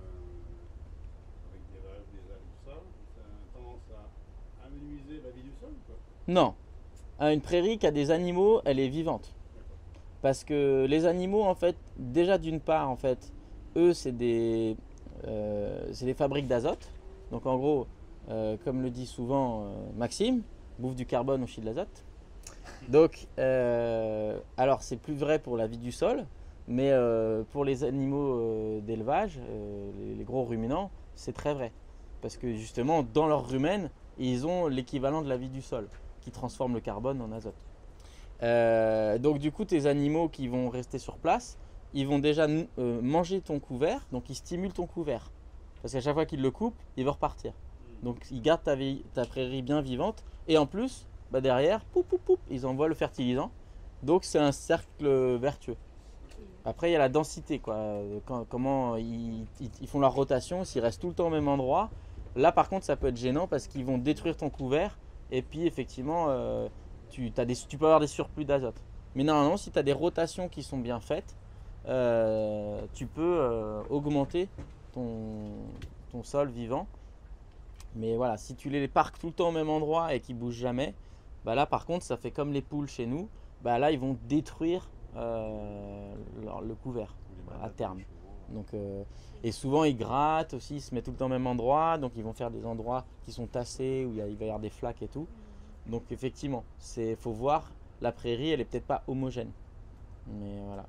avec des vaches, des ânes, tout ça, ça a tendance à amenuiser la vie du sol ou quoi? Non, une prairie qui a des animaux, elle est vivante. Parce que les animaux, en fait, déjà d'une part, en fait, eux, c'est des fabriques d'azote. Donc en gros, comme le dit souvent Maxime, bouffe du carbone, on chie de l'azote. Donc, alors c'est plus vrai pour la vie du sol, mais pour les animaux d'élevage, les gros ruminants, c'est très vrai. Parce que justement, dans leur rumen, ils ont l'équivalent de la vie du sol, qui transforme le carbone en azote. Donc du coup, tes animaux qui vont rester sur place, ils vont déjà manger ton couvert, donc ils stimulent ton couvert. Parce qu'à chaque fois qu'ils le coupent, il va repartir. Donc ils gardent ta prairie bien vivante. Et en plus, bah derrière, ils envoient le fertilisant. Donc c'est un cercle vertueux. Après, il y a la densité, quoi. Comment ils font leur rotation, s'ils restent tout le temps au même endroit. Là, par contre, ça peut être gênant parce qu'ils vont détruire ton couvert. Et puis, effectivement, tu peux avoir des surplus d'azote. Mais normalement, si tu as des rotations qui sont bien faites, tu peux augmenter ton sol vivant. Mais voilà, si tu les parques tout le temps au même endroit et qu'ils ne bougent jamais, bah là, par contre, ça fait comme les poules chez nous. Bah là, ils vont détruire le couvert à terme. Donc, et souvent ils grattent aussi, ils se mettent tout le temps au même endroit, donc ils vont faire des endroits qui sont tassés où il va y avoir des flaques et tout. Donc effectivement, faut voir, la prairie elle est peut-être pas homogène. Mais voilà.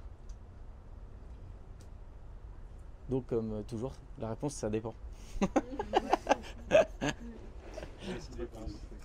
Donc comme toujours, la réponse ça dépend. Ça dépend.